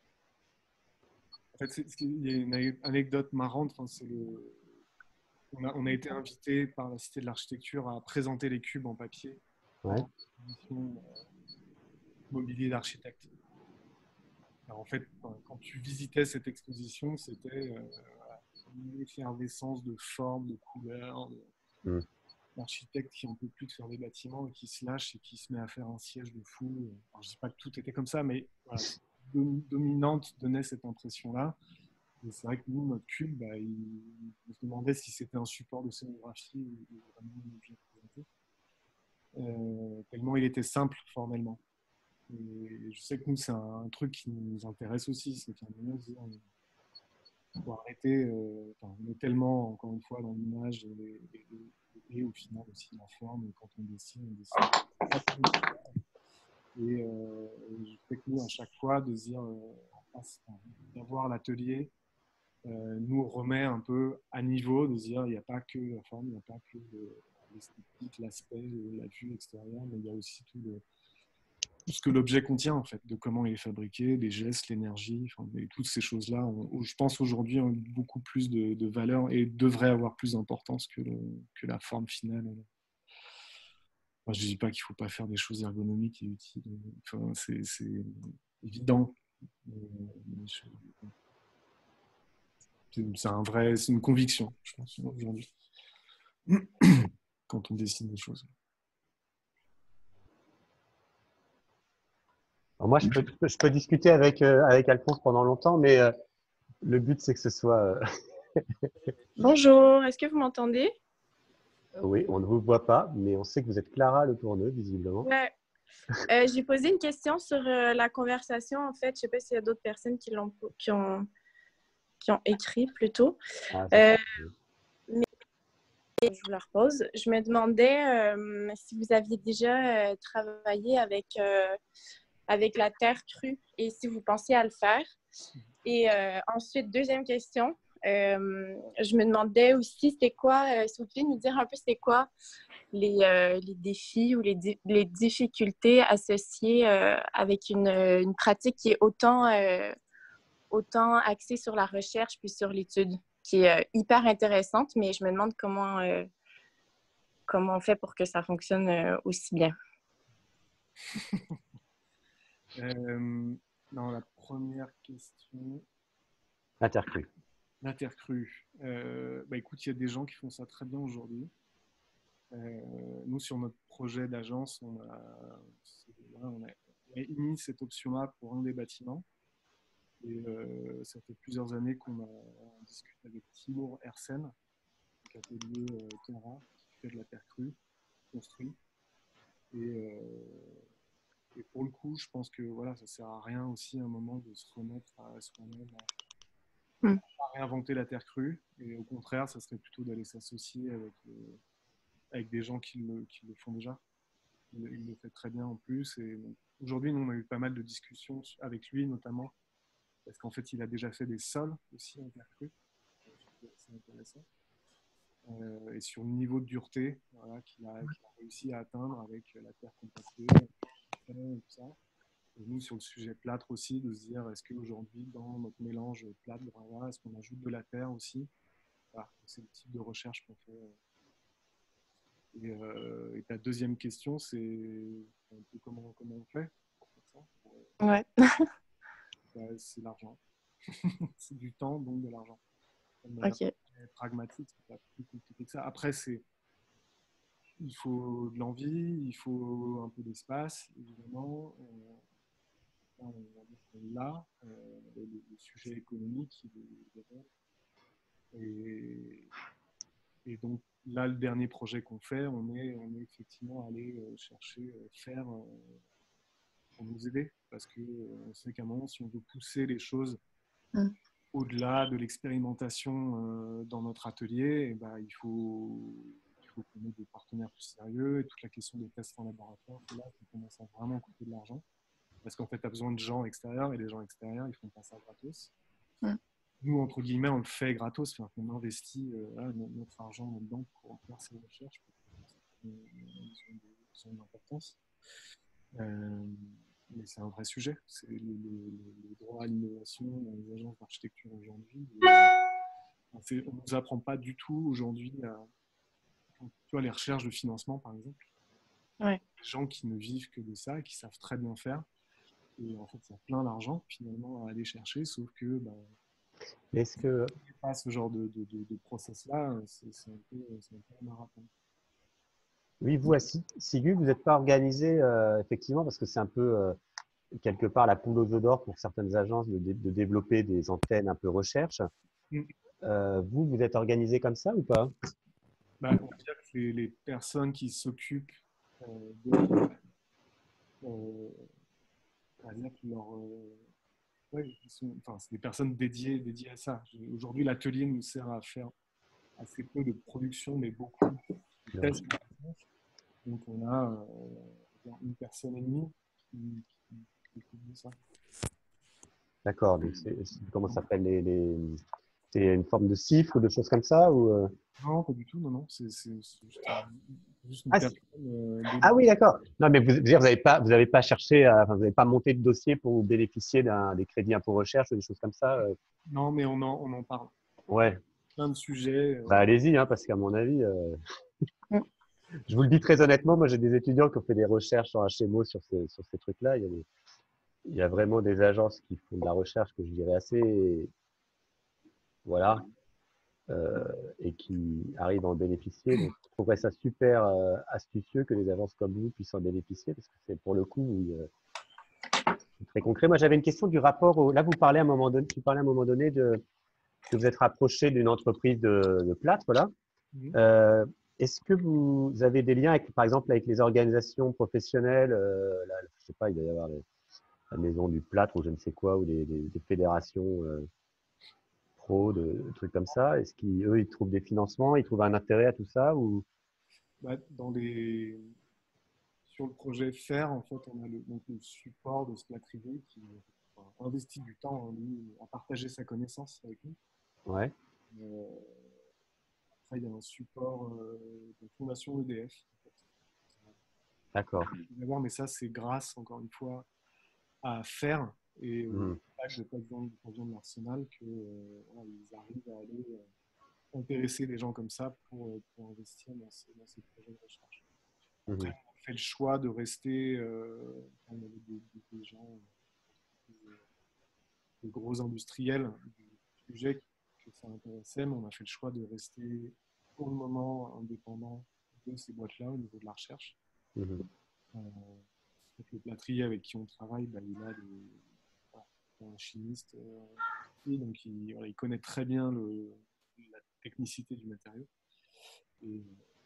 fait, il y a une anecdote marrante. Enfin, le... on, a, on a été invité par la Cité de l'Architecture à présenter les cubes en papier. Ouais. En mobilier d'architecte. En fait, quand tu visitais cette exposition, c'était euh, une effervescence de formes, de couleurs, de... Mm. L'architecte qui n'en peut plus de faire des bâtiments et qui se lâche et qui se met à faire un siège de fou. Alors, je ne dis pas que tout était comme ça, mais voilà, dominante donnait cette impression-là. Et c'est vrai que nous, notre cube, bah, il, on se demandait si c'était un support de scénographie ou, ou vraiment une objet présenté. Euh, tellement il était simple formellement. Et je sais que nous, c'est un, un truc qui nous intéresse aussi, c'est qu'à un moment, il faut arrêter. Euh, enfin, on est tellement, encore une fois, dans l'image et, et, et, et au final aussi la forme. Quand on dessine, on dessine. Et euh, je sais que nous, à chaque fois, de dire, euh, d'avoir l'atelier, euh, nous remet un peu à niveau, de dire, il n'y a pas que la forme, il n'y a pas que l'esthétique, l'aspect, la vue extérieure, mais il y a aussi tout le tout ce que l'objet contient, en fait, de comment il est fabriqué, des gestes, l'énergie, enfin, toutes ces choses-là, je pense aujourd'hui, ont beaucoup plus de, de valeur et devraient avoir plus d'importance que, que la forme finale. Enfin, je ne dis pas qu'il ne faut pas faire des choses ergonomiques et utiles. Enfin, c'est évident C'est un vrai, c'est une conviction, je pense, aujourd'hui, quand on décide des choses. Alors moi, je peux, je peux discuter avec, euh, avec Alphonse pendant longtemps, mais euh, le but, c'est que ce soit… euh, Bonjour, est-ce que vous m'entendez? oui, on ne vous voit pas, mais on sait que vous êtes Clara Le Tourneux, visiblement. Ouais. Euh, j'ai posé une question sur euh, la conversation. En fait, je ne sais pas s'il y a d'autres personnes qui, l'ont, qui, ont, qui ont écrit plutôt. Ah, Euh, ça, mais je vous la repose. Je me demandais euh, si vous aviez déjà euh, travaillé avec, euh, avec la terre crue et si vous pensiez à le faire. Et euh, ensuite, deuxième question. Euh, je me demandais aussi, c'était quoi, euh, si vous pouviez nous dire un peu, c'était quoi les, euh, les défis ou les, di- les difficultés associées euh, avec une, une pratique qui est autant, euh, autant axée sur la recherche puis sur l'étude, qui est euh, hyper intéressante, mais je me demande comment, euh, comment on fait pour que ça fonctionne euh, aussi bien. Euh, dans la première question, la terre crue. la terre crue. Euh, bah écoute, il y a des gens qui font ça très bien aujourd'hui. Euh, nous, sur notre projet d'agence, on a, voilà, on a, on a émis cette option-là pour un des bâtiments. Et euh, ça fait plusieurs années qu'on a discuté avec Timur Hersen, atelier euh, Cara, qui fait de la terre crue, construit. Et, euh, et pour le coup, je pense que voilà, ça sert à rien aussi à un moment de se remettre à soi-même, à, Mm. à réinventer la terre crue. Et au contraire, ça serait plutôt d'aller s'associer avec, euh, avec des gens qui le, qui le font déjà. Il, il le fait très bien en plus. Et aujourd'hui, nous, on a eu pas mal de discussions avec lui, notamment, parce qu'en fait, il a déjà fait des sols aussi en terre crue. C'est intéressant. Euh, et sur le niveau de dureté voilà, qu'il a, qu'il a réussi à atteindre avec la terre compactée, et tout ça. Et nous, sur le sujet plâtre aussi, de se dire est-ce qu'aujourd'hui, dans notre mélange plâtre-bravas, est-ce qu'on ajoute de la terre aussi voilà, c'est le type de recherche qu'on fait. Et, euh, et ta deuxième question, c'est un peu comment, comment on fait pour faire ça pour, Ouais. bah, c'est l'argent. C'est du temps, donc de l'argent. De manière OK. pragmatique, c'est pas plus compliqué que ça. Après, c'est il faut de l'envie, il faut un peu d'espace, évidemment. Euh, on va dire là, euh, le, le sujet économique, il est, il est et, et donc là, le dernier projet qu'on fait, on est, on est effectivement allé euh, chercher, euh, faire euh, pour nous aider, parce qu'on euh, sait qu'à un moment, si on veut pousser les choses Mm. au-delà de l'expérimentation euh, dans notre atelier, eh ben, il faut il faut qu'on ait des partenaires plus sérieux, et toute la question des tests en laboratoire, c'est là qu'on commence à vraiment coûter de l'argent. Parce qu'en fait, tu as besoin de gens extérieurs, et les gens extérieurs, ils font pas ça gratos. Mm. Nous, entre guillemets, on le fait gratos, enfin, on investit euh, là, notre argent là-dedans pour faire ces recherches, pour qu'ils ont une importance. Euh, mais c'est un vrai sujet. C'est le, le, le droit à l'innovation dans les agences d'architecture aujourd'hui. On ne nous apprend pas du tout aujourd'hui à tu vois, les recherches de financement, par exemple. Ouais. Des gens qui ne vivent que de ça, qui savent très bien faire. Et en fait, il y a plein d'argent finalement à aller chercher, sauf que bah, Est-ce que… pas ce genre de, de, de, de process-là, c'est, c'est, un peu, c'est un peu un marathon. Oui, vous, à Sigu, vous n'êtes pas organisé, euh, effectivement, parce que c'est un peu, euh, quelque part, la poule aux œufs d'or pour certaines agences de, de développer des antennes un peu recherche. Mm. Euh, vous, vous êtes organisé comme ça ou pas? Bah, on va dire que les, les personnes qui s'occupent euh, de. Euh, on va dire que leur. Euh, ouais, sont, enfin, c'est des personnes dédiées, dédiées à ça. Aujourd'hui, l'atelier nous sert à faire assez peu de production, mais beaucoup de tests. Donc, on a euh, une personne et demie qui, qui, qui publie ça. D'accord. Donc, c'est, comment ça s'appelle les, les… C'est une forme de cif ou de choses comme ça ou euh... Non, pas du tout. Non, non. C'est, c'est, c'est juste, juste une ah, personne. Euh, ah oui, d'accord. Non, mais vous n'avez pas, vous avez pas cherché, à, enfin, vous n'avez pas monté de dossier pour bénéficier d'un des crédits impôt recherche ou des choses comme ça. Euh... Non, mais on en, on en parle. Ouais. Plein de sujets. Euh... Bah, allez-y, hein, parce qu'à mon avis, euh... je vous le dis très honnêtement, moi j'ai des étudiants qui ont fait des recherches en H M O sur ces, sur ces trucs-là. Il y a des, il y a vraiment des agences qui font de la recherche que je dirais assez, voilà, euh, et qui arrivent à en bénéficier. Donc, je trouverais ça super euh, astucieux que les agences comme vous puissent en bénéficier, parce que c'est pour le coup oui, euh, très concret. Moi, j'avais une question du rapport au… Là, vous parlez à un moment donné, tu parlais à un moment donné de que vous êtes rapproché d'une entreprise de, de plâtre, là. Mhm. Euh, Est-ce que vous avez des liens, avec, par exemple, avec les organisations professionnelles euh, là, je sais pas, il doit y avoir les, la maison du plâtre ou je ne sais quoi, ou des, des, des fédérations euh, pro, de, de trucs comme ça. Est-ce qu'eux, ils trouvent des financements, ils trouvent un intérêt à tout ça ou… Bah, dans les... Sur le projet Faire, en fait, on a le, donc le support de ce plâtrier qui enfin, investit du temps hein, lui, à partager sa connaissance avec nous. Ouais, Euh, après, il y a un support euh, de Fondation E D F. En fait. d'accord. D'abord, mais ça, c'est grâce, encore une fois, à Faire et au Mhm. page de pavillon du pavillon de l'Arsenal qu'ils euh, arrivent à aller euh, intéresser des gens comme ça pour, euh, pour investir dans ces, dans ces projets de recherche. Après, Mhm. on a fait le choix de rester. Euh, on avait des, des, des gens, des, des gros industriels du sujet que ça intéressait, mais on a fait le choix de rester pour le moment indépendant de ces boîtes-là au niveau de la recherche. Mhm. Euh, donc le plâtrier avec qui on travaille, bah, il a des, voilà, un chimiste, euh, et donc il, voilà, il connaît très bien le, la technicité du matériau. Et,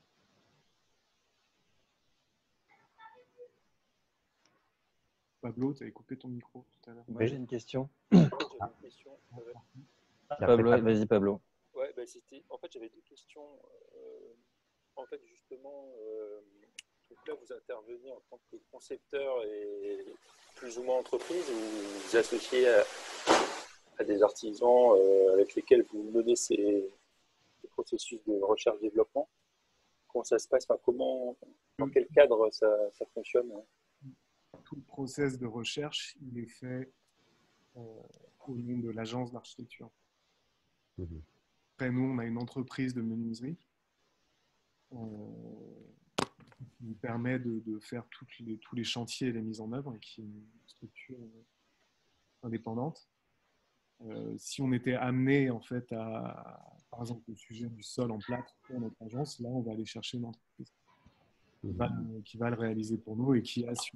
Pablo, tu avais coupé ton micro tout à l'heure. Moi, j'ai Oui. une question. En fait, j'avais une question. Ça va. Puis après, Pablo, Pablo. vas-y, Pablo. Ouais, bah, c'était. En fait, j'avais deux questions. Euh, en fait, justement, euh, donc là, vous intervenez en tant que concepteur et plus ou moins entreprise, ou vous vous associez à, à des artisans euh, avec lesquels vous menez ces, ces processus de recherche-développement. Comment ça se passe? Enfin, comment, dans quel cadre ça, ça fonctionne? Tout le process de recherche, il est fait euh, au nom de l'agence d'architecture. Mhm. Après, nous, on a une entreprise de menuiserie euh, qui nous permet de, de faire toutes les, tous les chantiers et les mises en œuvre, et qui est une structure euh, indépendante. Euh, si on était amené, en fait, à, par exemple, le sujet du sol en plâtre pour notre agence, là, on va aller chercher une entreprise qui va, Mhm. qui va le réaliser pour nous et qui assure.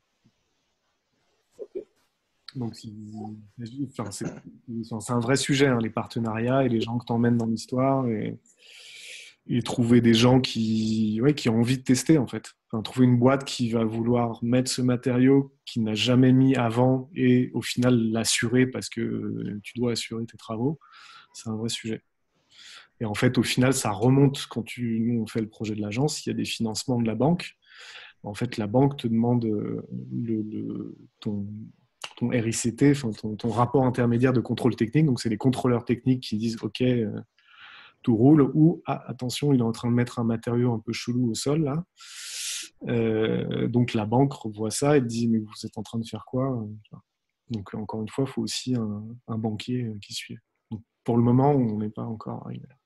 Ok. Donc, enfin, c'est un vrai sujet, hein, les partenariats et les gens que tu emmènes dans l'histoire et, et trouver des gens qui, ouais, qui ont envie de tester en fait. Enfin, trouver une boîte qui va vouloir mettre ce matériau qu'il n'a jamais mis avant et au final l'assurer parce que tu dois assurer tes travaux, c'est un vrai sujet. Et en fait, au final, ça remonte quand tu, nous, on fait le projet de l'agence, il y a des financements de la banque. En fait, la banque te demande le, le, ton, ton R I C T, enfin ton, ton rapport intermédiaire de contrôle technique. Donc, c'est les contrôleurs techniques qui disent OK, euh, tout roule, ou ah, attention, il est en train de mettre un matériau un peu chelou au sol là. Euh, donc, la banque revoit ça et dit mais vous êtes en train de faire quoi? Donc, encore une fois, il faut aussi un, un banquier qui suit. Donc, pour le moment, on n'est pas encore arrivé là.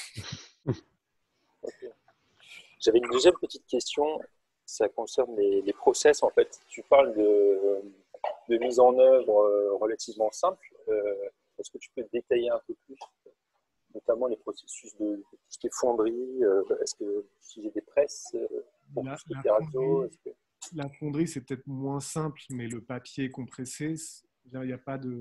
Ok. J'avais une deuxième petite question. Ça concerne les, les process en fait. Tu parles de, de mise en œuvre euh, relativement simple. Euh, Est-ce que tu peux détailler un peu plus, notamment les processus de, de tout ce qui est fonderie? euh, Est-ce que vous utilisez des presses euh, pour La, tout ce qui est la terrazzo? fonderie, Est-ce que… la fonderie, c'est peut-être moins simple, mais le papier compressé, il n'y a pas de.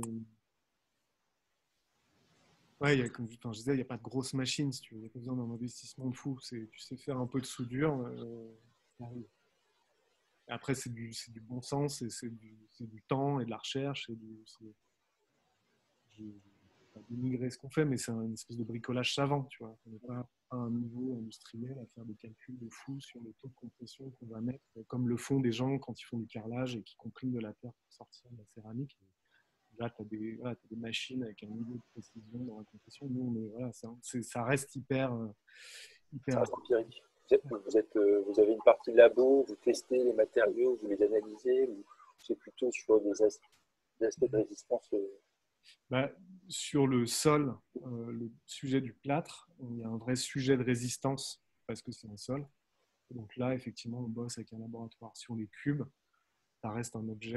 Ouais, il y a, comme enfin, je disais, il n'y a pas de grosse machine, si tu veux. Il n'y a pas besoin d'un investissement de fou. C'est, tu sais faire un peu de soudure, euh, ça arrive. Et après, c'est du, c'est du bon sens, et c'est du, c'est du temps et de la recherche. Et du, c'est, je ne vais pas dénigrer ce qu'on fait, mais c'est une espèce de bricolage savant, tu vois. On n'est pas à un niveau industriel à faire des calculs de fou sur le taux de compression qu'on va mettre, comme le font des gens quand ils font du carrelage et qui compriment de la terre pour sortir de la céramique. Là, tu as des, voilà, t'as des machines avec un niveau de précision dans la compression. Nous, on est, voilà, ça, c'est, ça reste hyper, euh, Ça hyper. reste empirique. Vous, êtes, vous, êtes, euh, vous avez une partie labo, vous testez les matériaux, vous les analysez, ou c'est plutôt sur des, as- des aspects de résistance euh, Bah, sur le sol, euh, le sujet du plâtre, il y a un vrai sujet de résistance parce que c'est un sol. Donc là, effectivement, on bosse avec un laboratoire. Sur les cubes, ça reste un objet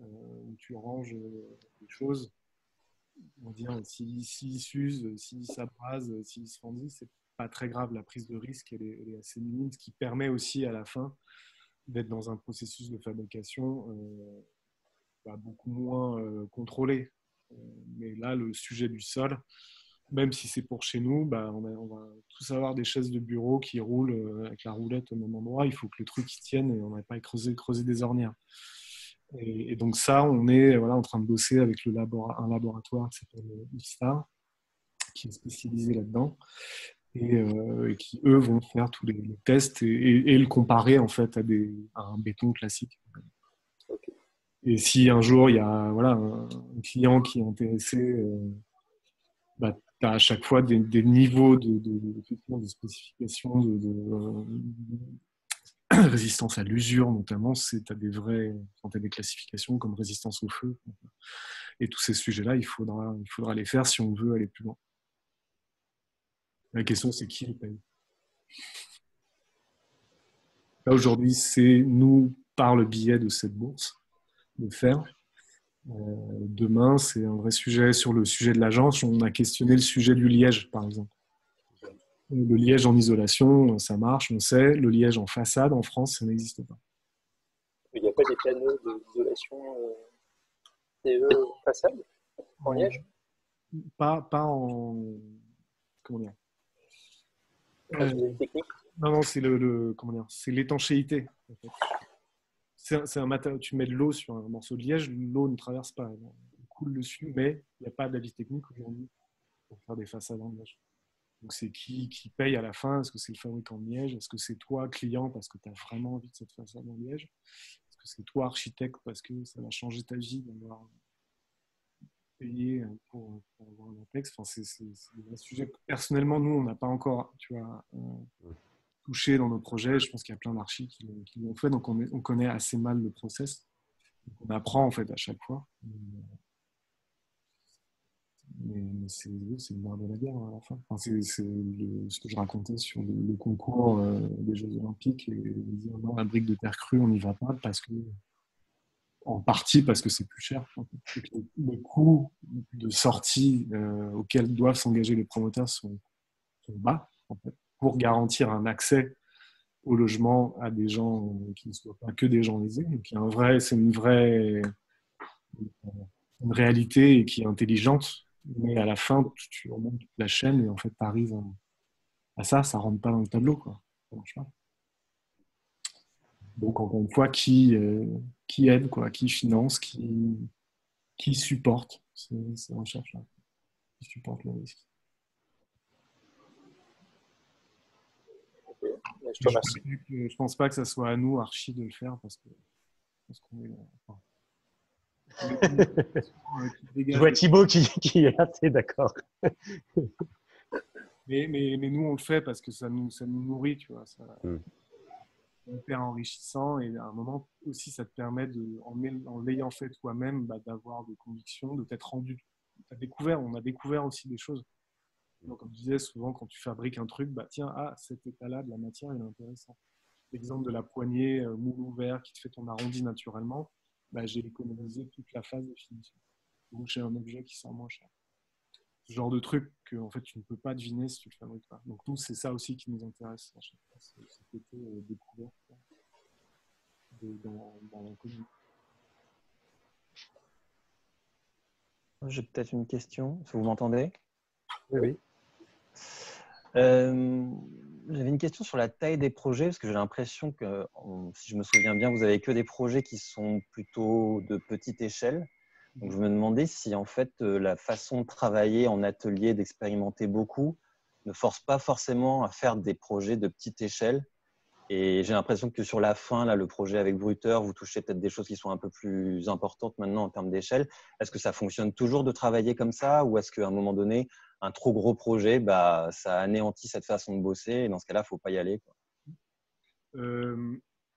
euh, où tu ranges euh, les choses. On va dire, s'ils si, si s'usent, s'ils s'abrasent, s'ils se fendissent, c'est pas très grave. La prise de risque, elle est, elle est assez minime, ce qui permet aussi à la fin d'être dans un processus de fabrication euh, bah, beaucoup moins euh, contrôlé. Euh, mais là, le sujet du sol, même si c'est pour chez nous, bah, on, a, on va tous avoir des chaises de bureau qui roulent euh, avec la roulette au même endroit. Il faut que le truc il tienne et on n'a pas à creuser, creuser des ornières. Et, et donc ça, on est voilà, en train de bosser avec le labora, un laboratoire qui s'appelle IFSTAR, qui est spécialisé là-dedans, et, euh, et qui, eux, vont faire tous les, les tests et, et, et le comparer en fait à, des, à un béton classique. Et si un jour, il y a voilà, un, un client qui est intéressé, euh, bah, tu as à chaque fois des, des niveaux de, de, de, de spécification, de, de euh, résistance à l'usure notamment, tu as des vraies, enfin, des classifications comme résistance au feu. Et tous ces sujets-là, il faudra, il faudra les faire si on veut aller plus loin. La question, c'est qui le paye. Là, aujourd'hui, c'est nous, par le biais de cette bourse, de faire. Euh, demain, c'est un vrai sujet sur le sujet de l'agence. On a questionné le sujet du liège, par exemple. Le liège en isolation, ça marche, on sait. Le liège en façade, en France, ça n'existe pas. Il n'y a pas des panneaux d'isolation euh, T E façade en liège? Pas, pas en... Comment dire euh, technique. Non, non, c'est le, le, comment dire, c'est l'étanchéité. En fait. C'est, c'est un matériau. Tu mets de l'eau sur un morceau de liège, l'eau ne traverse pas, elle coule dessus, mais il n'y a pas d'avis technique aujourd'hui pour faire des façades en liège. Donc c'est qui, qui paye à la fin? Est-ce que c'est le fabricant de liège? Est-ce que c'est toi, client, parce que tu as vraiment envie de cette façade en liège? Est-ce que c'est toi, architecte, parce que ça va changer ta vie d'avoir payé pour, pour avoir un texte? Enfin, c'est, c'est, c'est un sujet que personnellement, nous, on n'a pas encore, tu vois, euh, touché dans nos projets. Je pense qu'il y a plein d'archis qui, qui l'ont fait, donc on, est, on connaît assez mal le process. Donc on apprend en fait à chaque fois. Mais, mais c'est, c'est le nerf de la guerre à la fin. Enfin, c'est, c'est le, ce que je racontais sur le, le concours euh, des Jeux Olympiques et, et dire non, la brique de terre crue, on n'y va pas parce que, en partie parce que c'est plus cher. En fait. Le, le coût de sortie euh, auquel doivent s'engager les promoteurs sont, sont bas en fait, pour garantir un accès au logement à des gens qui ne soient pas que des gens aisés. Donc, il y a un vrai, c'est une vraie une réalité qui est intelligente. Mais à la fin, tu remontes toute la chaîne et en fait, tu arrives à ça, ça ne rentre pas dans le tableau. Quoi. Ça marche pas. Donc, encore une fois, qui, euh, qui aide, quoi, qui finance, qui, qui supporte ces, ces recherches-là, qui supporte le risque. Okay. Je te remercie. Je ne pense pas que ça soit à nous, Archie, de le faire parce que parce qu'on est. Enfin, je vois Thibaut qui, qui est assez d'accord. Mais, mais, mais nous, on le fait parce que ça nous, ça nous nourrit, tu vois. Ça, mm. C'est hyper enrichissant et à un moment aussi, ça te permet, de, en, en l'ayant fait toi-même, bah, d'avoir des convictions, de t'être rendu. T'as découvert, on a découvert aussi des choses. Donc, comme je disais, souvent, quand tu fabriques un truc, bah, tiens, ah, cet état-là de la matière, il est intéressant. L'exemple de la poignée euh, moule ouvert qui te fait ton arrondi naturellement, bah, j'ai économisé toute la phase de finition. Donc, j'ai un objet qui sort moins cher. Ce genre de truc que en fait, tu ne peux pas deviner si tu ne le fabriques pas. Donc, nous, c'est ça aussi qui nous intéresse à chaque fois, c'est ce côté euh, découverte de, dans, dans l'inconnu. J'ai peut-être une question. Est-ce que vous m'entendez? Oui, oui. Euh, J'avais une question sur la taille des projets, parce que j'ai l'impression que, si je me souviens bien, vous n'avez que des projets qui sont plutôt de petite échelle. Donc, je me demandais si, en fait, la façon de travailler en atelier, d'expérimenter beaucoup, ne force pas forcément à faire des projets de petite échelle. Et j'ai l'impression que sur la fin, là, le projet avec Bruter, vous touchez peut-être des choses qui sont un peu plus importantes maintenant en termes d'échelle. Est-ce que ça fonctionne toujours de travailler comme ça, ou est-ce qu'à un moment donné, un trop gros projet, bah, ça anéantit cette façon de bosser et dans ce cas-là, il ne faut pas y aller, quoi. Euh...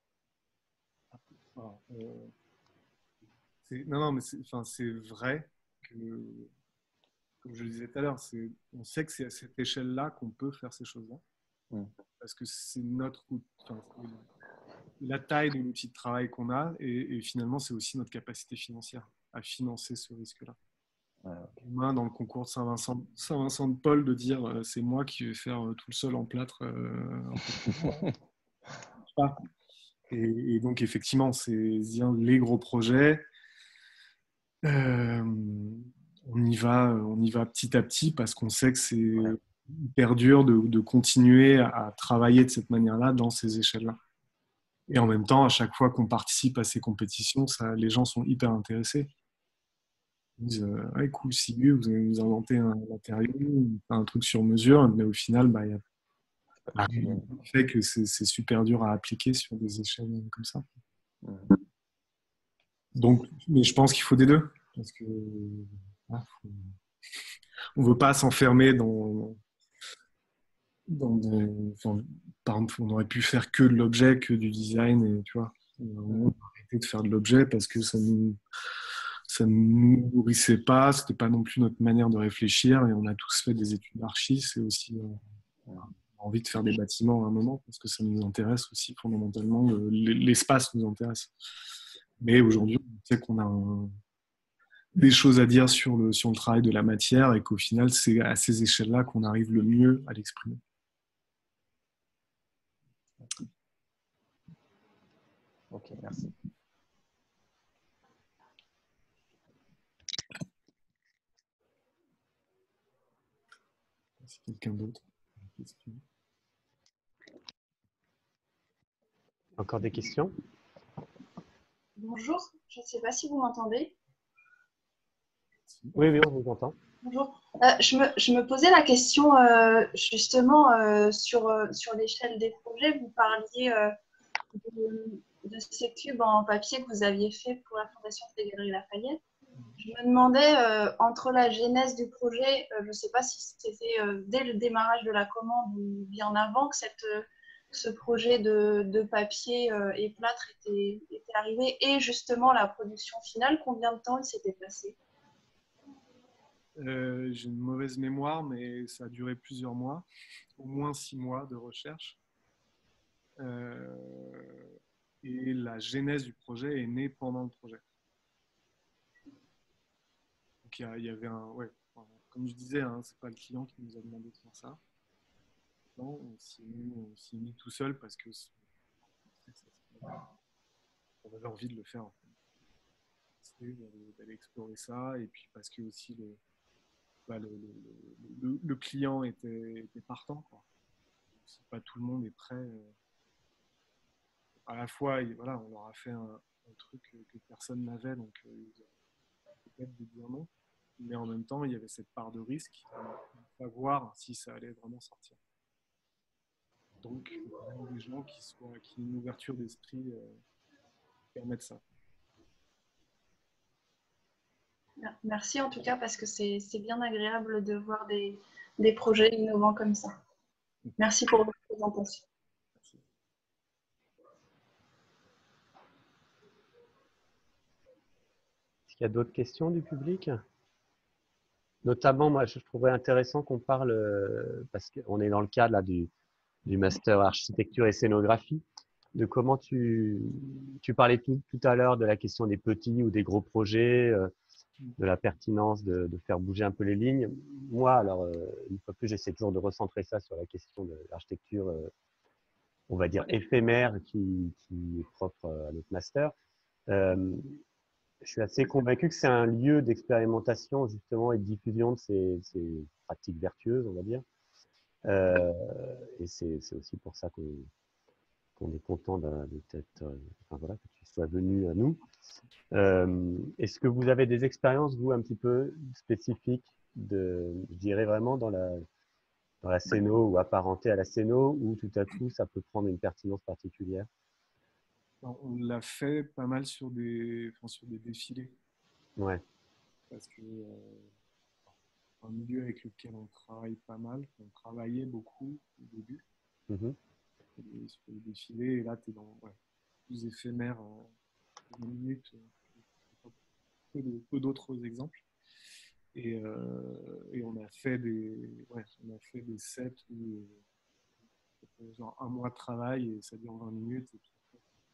Ah, euh... Non, non, mais c'est, enfin, c'est vrai que, comme je le disais tout à l'heure, c'est, on sait que c'est à cette échelle-là qu'on peut faire ces choses-là. Mm. Parce que c'est notre, enfin, la taille de l'outil de travail qu'on a et, et finalement, c'est aussi notre capacité financière à financer ce risque-là. Ouais, okay. Demain, dans le concours de Saint-Vincent, Saint-Vincent de Paul, de dire euh, c'est moi qui vais faire euh, tout le sol en plâtre. Euh, en et, et donc, effectivement, c'est les gros projets. Euh, on y va, on y va petit à petit parce qu'on sait que c'est Ouais. hyper dur de, de continuer à travailler de cette manière-là dans ces échelles-là. Et en même temps, à chaque fois qu'on participe à ces compétitions, ça, les gens sont hyper intéressés. Ils disent euh, ouais, cool, Sigu, vous avez nous inventé un matériau, un truc sur mesure, mais au final, bah, il y a bah, le fait que c'est super dur à appliquer sur des échelles comme ça. Mmh. Donc, mais je pense qu'il faut des deux. Parce que ah, faut... on ne veut pas s'enfermer dans. dans des... enfin, par exemple, on aurait pu faire que de l'objet, que du design, et tu vois. On a arrêté de faire de l'objet parce que ça nous. Ça ne nous nourrissait pas, c'était pas non plus notre manière de réfléchir et on a tous fait des études d'archi, c'est aussi euh, on a envie de faire des bâtiments à un moment parce que ça nous intéresse aussi fondamentalement, l'espace nous intéresse. Mais aujourd'hui, on sait qu'on a un, des choses à dire sur le, sur le travail de la matière et qu'au final, c'est à ces échelles-là qu'on arrive le mieux à l'exprimer. Ok, merci. Si quelqu'un d'autre. Encore des questions? Bonjour, je ne sais pas si vous m'entendez. Oui, oui, on vous entend. Bonjour. Euh, je, me, je me posais la question euh, justement euh, sur, euh, sur l'échelle des projets. Vous parliez euh, de, de ces cubes en papier que vous aviez fait pour la Fondation des Galeries Lafayette. Je me demandais, euh, entre la genèse du projet, euh, je ne sais pas si c'était euh, dès le démarrage de la commande ou bien avant que cette, euh, ce projet de, de papier euh, et plâtre était, était arrivé, et justement la production finale, combien de temps il s'était passé? euh, J'ai une mauvaise mémoire, mais ça a duré plusieurs mois, au moins six mois de recherche. Euh, et la genèse du projet est née pendant le projet. Donc il y, y avait un, ouais, comme je disais, hein, c'est pas le client qui nous a demandé de faire ça. Non, on s'y est mis, on s'y est mis tout seul parce que on avait envie de le faire. En fait. D'aller explorer ça et puis parce que aussi le, bah, le, le, le, le client était, était partant. Quoi. Si pas tout le monde est prêt. Euh, à la fois, et, voilà, on leur a fait un, un truc que, que personne n'avait, donc euh, ils ont peut-être de dire non. Mais en même temps, il y avait cette part de risque de savoir si ça allait vraiment sortir. Donc, il faut des gens qui, soient, qui aient une ouverture d'esprit euh, permettent ça. Merci en tout cas, parce que c'est bien agréable de voir des, des projets innovants comme ça. Merci pour votre présentation. Merci. Est-ce qu'il y a d'autres questions du public? Notamment, moi, je trouverais intéressant qu'on parle, euh, parce qu'on est dans le cadre là, du, du master architecture et scénographie, de comment tu, tu parlais tout, tout à l'heure de la question des petits ou des gros projets, euh, de la pertinence de, de faire bouger un peu les lignes. Moi, alors, euh, une fois plus, j'essaie toujours de recentrer ça sur la question de l'architecture, euh, on va dire, éphémère qui, qui est propre à notre master. Euh, je suis assez convaincu que c'est un lieu d'expérimentation justement et de diffusion de ces, ces pratiques vertueuses, on va dire. Euh, et c'est aussi pour ça qu'on qu'on est content de, de euh, enfin, voilà, que tu sois venu à nous. Euh, Est-ce que vous avez des expériences, vous, un petit peu spécifiques, de, je dirais vraiment dans la, dans la scéno ou apparentée à la scéno, où tout à coup ça peut prendre une pertinence particulière? On l'a fait pas mal sur des, enfin, sur des défilés. Ouais. Parce que euh, un milieu avec lequel on travaille pas mal, on travaillait beaucoup au début. Mm-hmm. Et sur les défilés, et là, tu es dans ouais, plus éphémère, en une minute, peu, peu d'autres exemples. Et, euh, et on a fait des, ouais, on a fait des sets où euh, genre un mois de travail et ça dure vingt minutes. Et puis,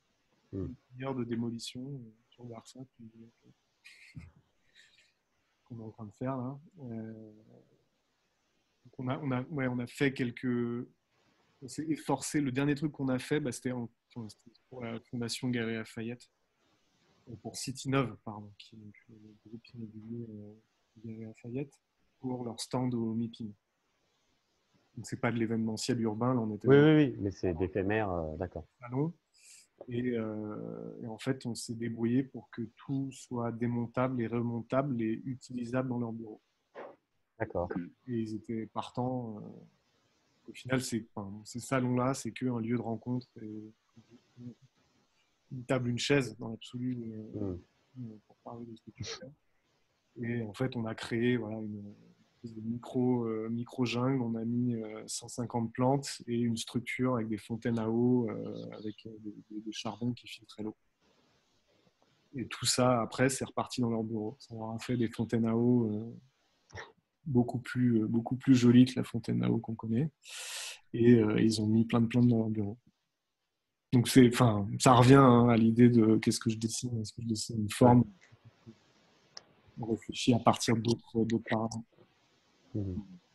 Mm. une heure de démolition. euh, Tu regardes ça, puis euh, qu'on est en train de faire là. Euh, donc on a, on a, ouais, on a fait quelques. On s'est efforcé. Le dernier truc qu'on a fait, bah, c'était en- enfin, c'était pour la Fondation Galeries Lafayette, euh, pour Citynove, pardon, qui est donc le groupe immobilier euh, Galeries Lafayette, pour leur stand au MIPIM. Donc c'est pas de l'événementiel urbain, là on était Oui, dans oui, oui, mais c'est d'éphémère, euh, d'accord. le salon. Et, euh, et en fait, on s'est débrouillé pour que tout soit démontable et remontable et utilisable dans leur bureau. D'accord. Et ils étaient partants. euh, Au final, c'est, enfin, ces salons-là, c'est qu'un lieu de rencontre et une table, une chaise dans l'absolu euh, Mm. pour parler de ce que tu fais. Et en fait, on a créé voilà, une espèce de micro, euh, micro-jungle. On a mis euh, cent cinquante plantes et une structure avec des fontaines à eau, euh, avec euh, des, des- des charbons qui filtraient l'eau. Et tout ça, après, c'est reparti dans leur bureau. Ça leur a fait des fontaines à eau euh, beaucoup plus, euh, beaucoup plus jolies que la fontaine à eau qu'on connaît. Et euh, ils ont mis plein de plantes dans leur bureau. Donc, c'est, enfin, ça revient hein, à l'idée de qu'est-ce que je dessine. Est-ce que je dessine une forme? On réfléchit à partir d'autres, d'autres paramètres. Mm.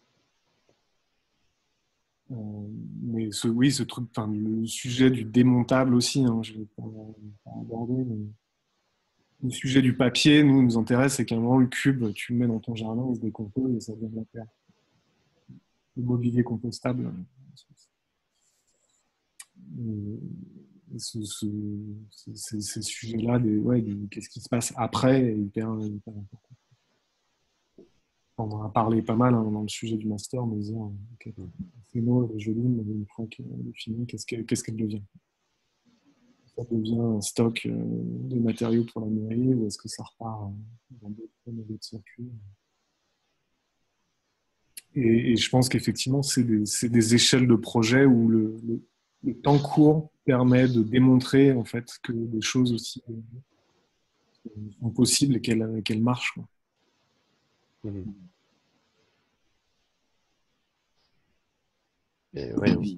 Euh, mais ce, oui, ce truc, enfin, le sujet du démontable aussi, hein, je ne vais pas, pas aborder, mais le sujet du papier, nous, nous intéresse, c'est qu'à un moment, le cube, tu le mets dans ton jardin, il se décompose et ça devient de la terre. Le mobilier compostable. euh, ce, ce, ce, ces, ces sujets-là, des, ouais, des- qu'est-ce qui se passe après, est hyper, hyper important. On en a parlé pas mal hein, dans le sujet du master, mais dire, ok, c'est beau, elle est jolie, mais une fois qu'elle est finie, qu'est-ce qu'elle, qu'est-ce qu'elle devient? Ça devient un stock euh, de matériaux pour la mairie ou est-ce que ça repart euh, dans d'autres dans d'autres circuits? Et, et je pense qu'effectivement, c'est des, c'est des échelles de projet où le, le, le temps court permet de démontrer en fait que des choses aussi euh, sont possibles et qu'elles qu'elles marchent. Quoi. Mm. Et ouais, oui.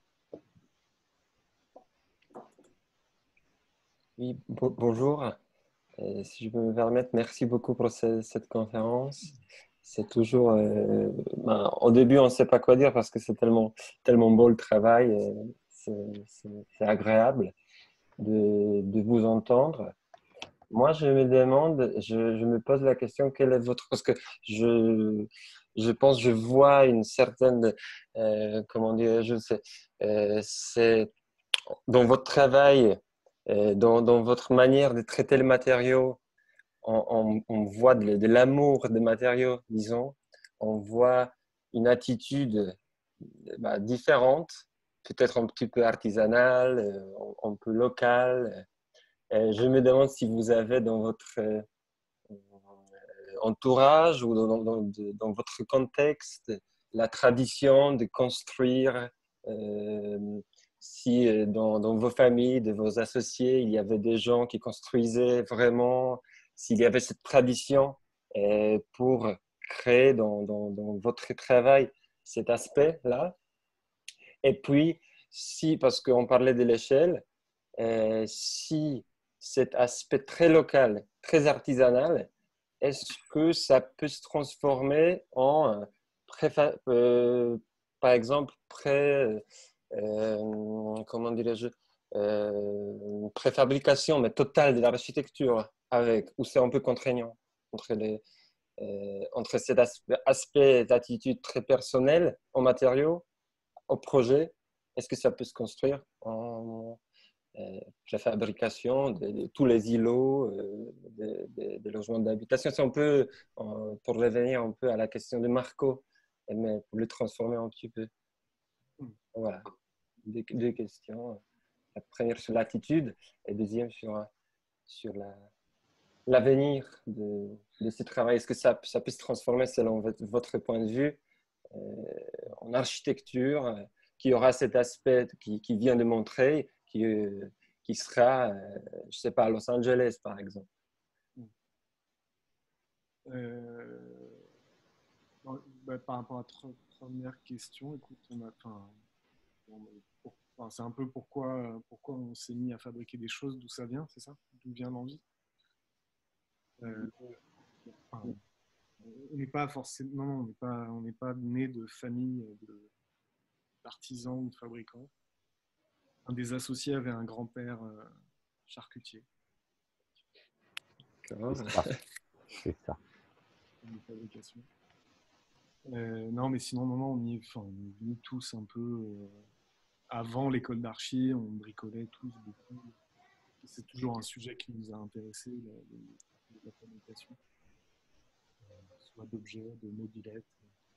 Oui, bo- bonjour. Euh, si je peux me permettre, merci beaucoup pour ce- cette conférence. C'est toujours, euh, ben, au début, on ne sait pas quoi dire parce que c'est tellement, tellement beau le travail. et C'est c'est- c'est agréable de, de vous entendre. Moi, je me demande, je, je me pose la question, quel est votre... Parce que je, je pense, je vois une certaine, euh, comment dire, je sais, euh, c'est dans votre travail, euh, dans, dans votre manière de traiter le matériau, on, on, on voit de, de l'amour des matériaux, disons. On voit une attitude bah, différente, peut-être un petit peu artisanale, euh, un peu locale. Euh, je me demande si vous avez dans votre euh, entourage ou dans, dans, dans votre contexte la tradition de construire, euh, si euh, dans, dans vos familles, de vos associés, il y avait des gens qui construisaient vraiment, s'il y avait cette tradition euh, pour créer dans, dans, dans votre travail cet aspect-là. Et puis, si, parce qu'on parlait de l'échelle, euh, si cet aspect très local, très artisanal, est-ce que ça peut se transformer en, préfa- euh, par exemple, pré, euh, comment dirais-je, euh, préfabrication, mais totale de l'architecture, avec, ou c'est un peu contraignant entre, les, euh, entre cet aspect, aspect d'attitude très personnelle en matériaux, au projet, est-ce que ça peut se construire en euh, préfabrication de, de tous les îlots euh, des de, de logements d'habitation? C'est un peu, euh, pour revenir un peu à la question de Marco, mais pour le transformer un petit peu. Voilà, deux, deux questions. La première sur l'attitude et la deuxième sur, sur la, l'avenir de, de ce travail. Est-ce que ça, ça peut se transformer selon votre, votre point de vue euh, en architecture euh, qui aura cet aspect qui, qui vient de montrer, qui, euh, qui sera, euh, je ne sais pas, à Los Angeles, par exemple. Euh, bah, par rapport à votre première question, écoute, on a, enfin, pour enfin, c'est un peu pourquoi, pourquoi on s'est mis à fabriquer des choses, d'où ça vient, c'est ça? D'où vient l'envie? euh, enfin, On n'est pas forcément, non, on n'est pas, on n'est pas né de famille de, d'artisans ou de fabricants. Un des associés avait un grand-père euh, charcutier. C'est ça. C'est ça. De fabrication. Euh, non, mais sinon, non, non, on y est, enfin, on est venus tous un peu euh, avant l'école d'archi, on bricolait tous beaucoup. C'est toujours un sujet qui nous a intéressés, la, la, la fabrication, euh, soit d'objets, de mobilettes,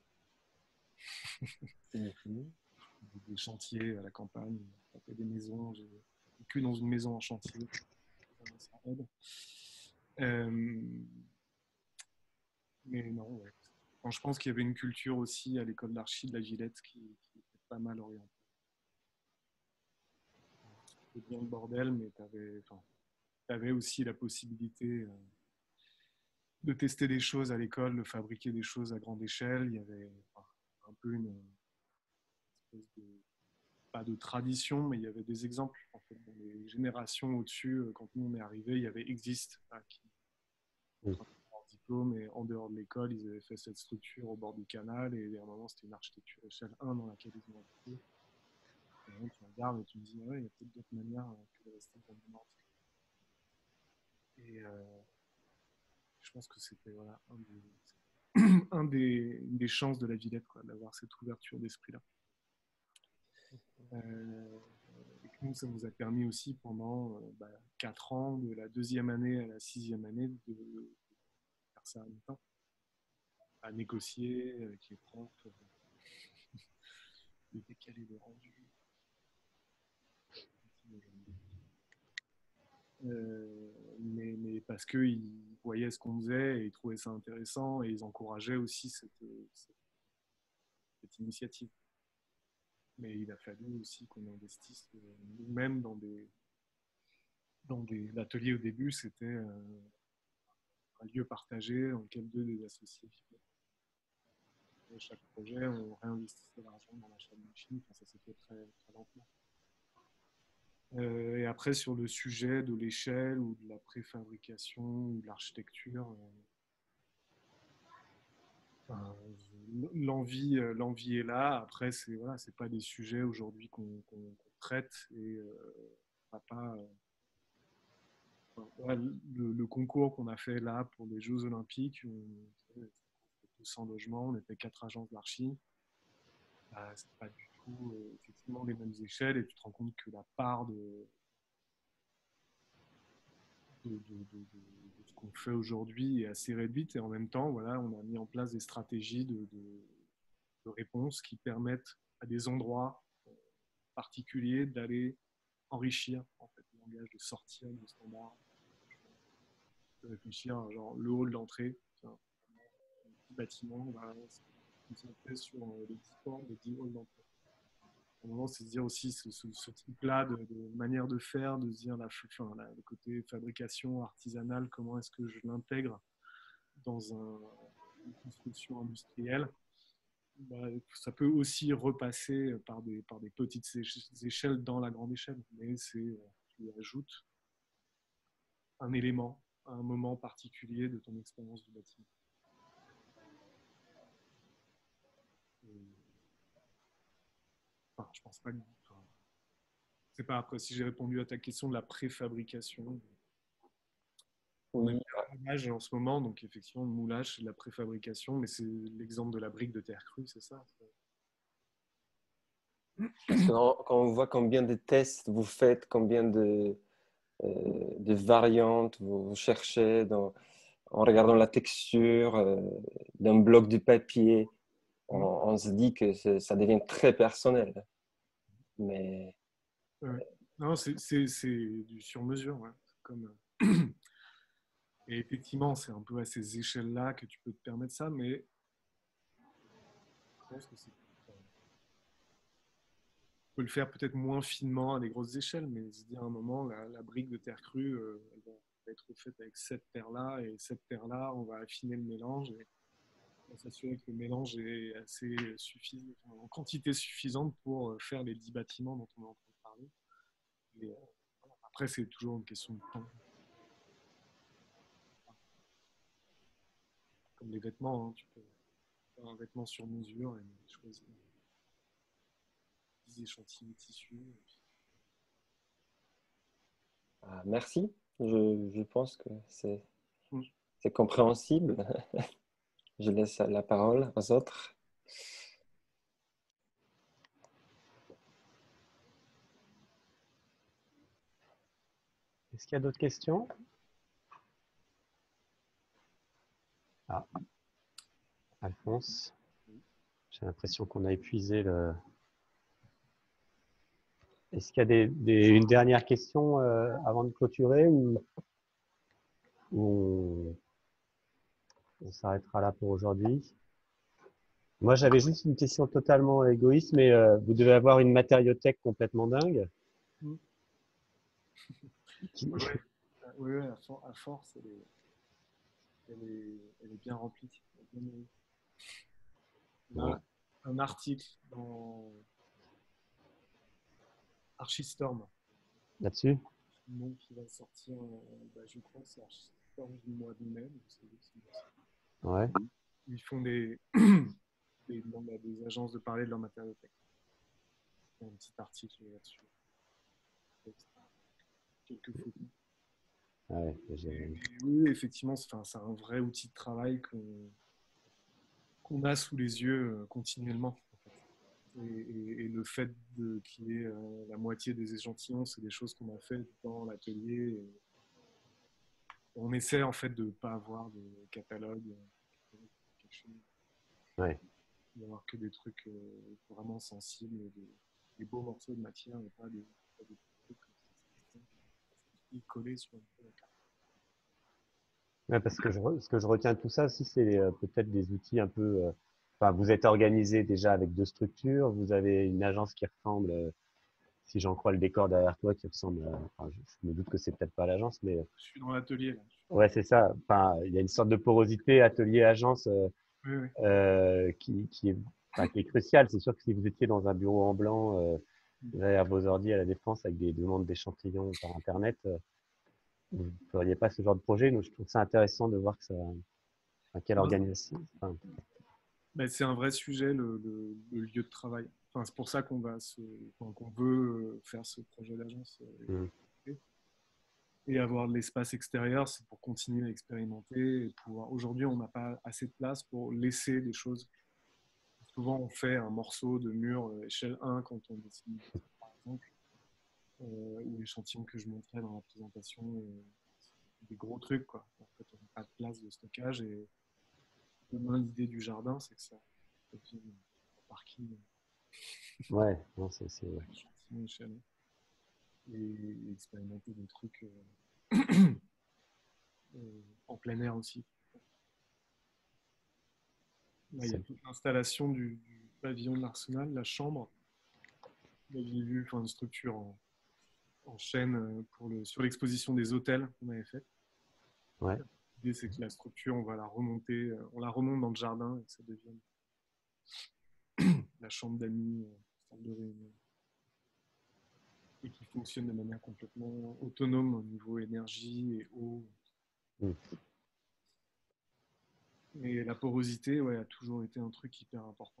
des chantiers à la campagne, on fait des maisons. J'ai vécu dans une maison en chantier, ça aide. Euh, mais non, ouais. Enfin, je pense qu'il y avait une culture aussi à l'école d'archi de la Villette qui, qui était pas mal orientée. C'était bien le bordel, mais tu avais, enfin, t'avais aussi la possibilité euh, de tester des choses à l'école, de fabriquer des choses à grande échelle. Il y avait enfin, un peu une espèce de, pas de tradition, mais il y avait des exemples. En fait, dans les générations au-dessus, quand nous on est arrivés, il y avait Exist, là, qui Oui. leur diplôme, et en dehors de l'école, ils avaient fait cette structure au bord du canal, et à un moment, c'était une architecture échelle un dans laquelle ils ont appliqué. Et là, tu regardes et tu te dis, ouais, il y a peut-être d'autres manières que de rester dans le Nord. Et euh, je pense que c'était voilà, un des, un des, une des chances de la Villette, quoi, d'avoir cette ouverture d'esprit-là. Euh, et que nous, ça nous a permis aussi pendant euh, bah, quatre ans, de la deuxième année à la sixième année, de faire ça à mi-temps, à négocier avec les profs, euh, de décaler le rendu. Euh, mais, mais parce qu'ils voyaient ce qu'on faisait et ils trouvaient ça intéressant et ils encourageaient aussi cette, cette, cette initiative. Mais il a fallu aussi qu'on investisse euh, nous-mêmes dans des, dans des l'atelier au début, c'était euh, un lieu partagé dans lequel deux des associés vivaient. Et chaque projet, on réinvestissait l'argent dans l'achat de machines, enfin, ça s'est fait très, très lentement. Euh, et après, sur le sujet de l'échelle ou de la préfabrication ou de l'architecture, euh, l'envie, l'envie est là. Après, c'est voilà, c'est pas des sujets aujourd'hui qu'on, qu'on, qu'on traite et euh, on va pas. Euh, voilà, le, le concours qu'on a fait là pour les Jeux Olympiques, on, deux cents logements, on était quatre agences d'archi. Bah, c'est pas du tout euh, effectivement les mêmes échelles et tu te rends compte que la part de De, de, de, de, ce qu'on fait aujourd'hui est assez réduite et en même temps, voilà, on a mis en place des stratégies de, de, de réponse qui permettent à des endroits particuliers d'aller enrichir en fait, le langage, de sortir du standard, de réfléchir à genre, le hall d'entrée, un petit bâtiment, on va se concentrer sur les dix portes, les dix halls d'entrée. À un moment, c'est de dire aussi ce, ce, ce type-là de, de manière de faire, de se dire la, enfin, la, le côté fabrication artisanale, comment est-ce que je l'intègre dans un, une construction industrielle. Bah, ça peut aussi repasser par des, par des petites échelles dans la grande échelle, mais c'est, tu ajoutes un élément à un moment particulier de ton expérience du bâtiment. Et, enfin, je pense pas que... Enfin, c'est pas après si j'ai répondu à ta question de la préfabrication. On a Oui. un moulage en ce moment, donc effectivement, le moulage, c'est de la préfabrication, mais c'est l'exemple de la brique de terre crue, c'est ça? Parce que quand, quand on voit combien de tests vous faites, combien de, euh, de variantes vous cherchez dans, en regardant la texture euh, d'un bloc de papier, on, on se dit que ça devient très personnel. Mais Ouais. Non, c'est du sur-mesure. Ouais. Comme, et effectivement, c'est un peu à ces échelles-là que tu peux te permettre ça, mais je pense que c'est... On peut le faire peut-être moins finement à des grosses échelles, mais se dire à un moment, la, la brique de terre crue, euh, elle va être faite avec cette terre-là, et cette terre-là, on va affiner le mélange, et on va s'assurer que le mélange est assez suffisant, en quantité suffisante pour faire les dix bâtiments dont on est en train de Et, euh, après, c'est toujours une question de temps. Comme les vêtements, hein, tu peux faire un vêtement sur mesure et choisir des échantillons de tissu. Et puis... Ah, merci. Je, je pense que c'est Mm. c'est compréhensible. Je laisse la parole aux autres. Est-ce qu'il y a d'autres questions? Ah, Alphonse, j'ai l'impression qu'on a épuisé le... Est-ce qu'il y a des, des, une dernière question euh, avant de clôturer ou, ou on, on s'arrêtera là pour aujourd'hui? Moi, j'avais juste une question totalement égoïste, mais euh, vous devez avoir une matériothèque complètement dingue. Mm. Qui... Oui, ouais, à, for à force, elle est, elle, est, elle est bien remplie. Elle est bien... On a Ouais. un article dans Archistorm. Là-dessus? Donc, qui va sortir, euh, bah, je crois que c'est Archistorm du mois de mai. Ouais. Ils font des, des, demandent à des agences de parler de leur matériothèque. Il y a un petit article là-dessus. Quelques photos. Ouais, et, et, oui, effectivement, c'est un vrai outil de travail qu'on qu'on a sous les yeux euh, continuellement. En fait. et, et, et le fait qu'il y ait euh, la moitié des échantillons, c'est des choses qu'on a fait dans l'atelier. Et on essaie en fait de ne pas avoir de catalogue, quelque chose. Ouais. D'avoir que des trucs euh, vraiment sensibles, des, des beaux morceaux de matière et pas des, pas des trucs comme ça, collés sur une carte. Ouais, parce que je, ce que je retiens de tout ça aussi, c'est euh, peut-être des outils un peu. Euh, enfin, vous êtes organisé déjà avec deux structures, vous avez une agence qui ressemble, euh, si j'en crois le décor derrière toi, qui ressemble. Euh, enfin, je, je me doute que c'est peut-être pas l'agence, mais. Je suis dans l'atelier là. Ouais, c'est ça. Enfin, il y a une sorte de porosité atelier-agence euh, oui, oui. euh, qui, qui, est, enfin, qui est cruciale. C'est sûr que si vous étiez dans un bureau en blanc, euh, derrière vos ordi à la Défense avec des demandes d'échantillons par Internet, euh, vous ne feriez pas ce genre de projet. Donc, je trouve ça intéressant de voir que ça. Enfin, quelle organisation. Enfin, ben, c'est un vrai sujet, le, le, le lieu de travail. Enfin, c'est pour ça qu'on va se, enfin, qu'on veut faire ce projet d'agence. Euh, mmh. Et avoir de l'espace extérieur, c'est pour continuer à expérimenter. Et pouvoir... Aujourd'hui, on n'a pas assez de place pour laisser des choses. Souvent, on fait un morceau de mur euh, échelle un quand on dessine, par exemple, euh, ou l'échantillon que je montrais dans la présentation, euh, des gros trucs, quoi. En fait, on n'a pas de place de stockage. Et demain, l'idée du jardin, c'est que ça devient un parking. Ouais, non, c'est. Échantillon échelle. Et expérimenter des trucs euh, euh, en plein air aussi. Là, il y a toute l'installation du, du pavillon de l'Arsenal, la chambre. Là, j'ai vu enfin, une structure en, en chaîne pour le, sur l'exposition des hôtels qu'on avait fait. Ouais. L'idée, c'est que la structure, on va la remonter, on la remonte dans le jardin et que ça devienne la chambre d'amis, salle de réunion. Et qui fonctionne de manière complètement autonome au niveau énergie et eau. Mmh. Et la porosité, ouais, a toujours été un truc hyper important.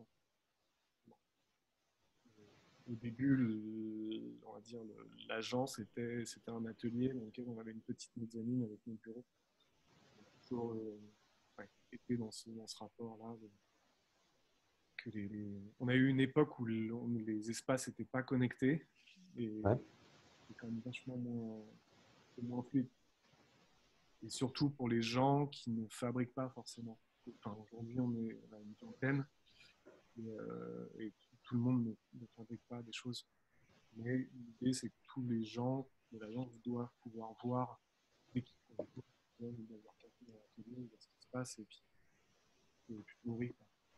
Au début, le, on va dire, l'agence était, c'était un atelier dans lequel on avait une petite mezzanine avec nos bureaux. On a toujours euh, ouais, été dans ce, dans ce rapport-là. De, que les, les, on a eu une époque où le, les espaces n'étaient pas connectés et ouais. c'est quand même vachement moins, moins fluide. Et surtout pour les gens qui ne fabriquent pas forcément. Enfin, aujourd'hui, on est à une vingtaine et, euh, et tout le monde ne, ne fabrique pas des choses. Mais l'idée, c'est que tous les gens de l'agence doivent pouvoir voir dès qu'ils font des cours, ils doivent avoir quelqu'un dans l'atelier, voir ce qui se passe et puis, et puis nourrir.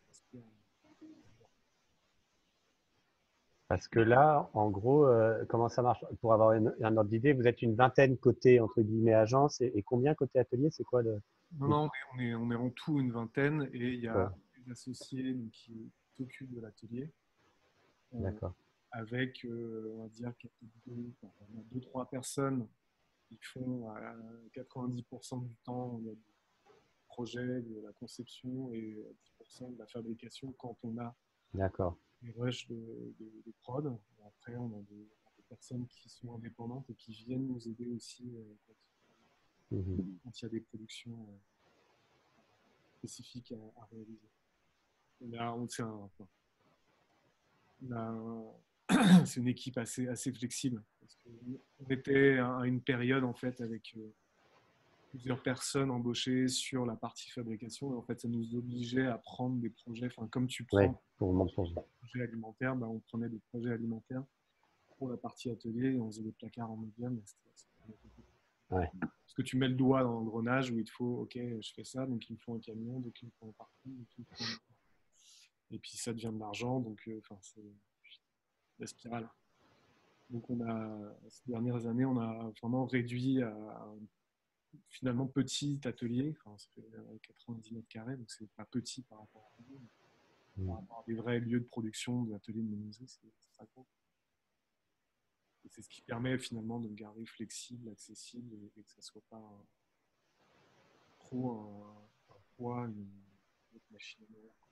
Parce que là, en gros, euh, comment ça marche? Pour avoir une, un ordre d'idée, vous êtes une vingtaine côté, entre guillemets, agence et, et combien côté atelier? C'est quoi le... Non, non, on est, on, est, on est en tout une vingtaine et il y a ouais. des associés donc, qui s'occupent de l'atelier. D'accord. avec, euh, on va dire, deux, enfin, deux, trois personnes qui font à quatre-vingt-dix pour cent du temps il y a du projet, de la conception et dix pour cent de la fabrication quand on a D'accord. des rushs de, de, de prod. Et après, on a des, des personnes qui sont indépendantes et qui viennent nous aider aussi euh, quand, mmh. quand il y a des productions euh, spécifiques à, à réaliser. On a, on, c'est un, enfin, on a un, c'est une équipe assez, assez flexible. Parce qu'on était à une période en fait avec euh, plusieurs personnes embauchées sur la partie fabrication et en fait ça nous obligeait à prendre des projets, enfin comme tu prends ouais, pour des projets alimentaires, ben, on prenait des projets alimentaires pour la partie atelier et on faisait des placards en médium. Ouais. Parce que tu mets le doigt dans l'engrenage où il te faut, ok, je fais ça, donc il me faut un camion, donc il me faut un parking, donc il me faut un... et puis ça devient de l'argent, donc euh, enfin, c'est la spirale. Donc on a, ces dernières années, on a vraiment réduit à un finalement petit atelier, enfin, ça fait quatre-vingt-dix mètres carrés, donc c'est pas petit par rapport à, mmh. par rapport à des vrais lieux de production, des ateliers de menuiserie, c'est très gros. Et c'est ce qui permet finalement de garder flexible, accessible et, et que ça ne soit pas un, trop un, un poids, une, une machine à nourrir.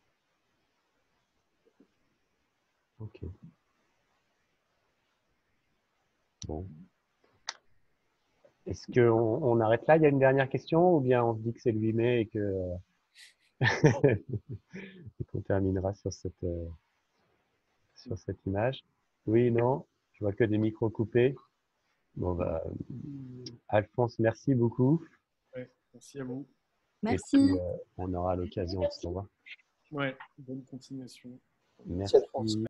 Ok. Bon. Est-ce qu'on on arrête là? Il y a une dernière question ou bien on se dit que c'est le huit mai et que et qu'on terminera sur cette, euh, sur cette image? Oui, non? Je vois que des micros coupés. Bon, bah, Alphonse, merci beaucoup. Ouais, merci à vous. Merci. Et puis, euh, on aura l'occasion de se revoir. Ouais, bonne continuation. Merci.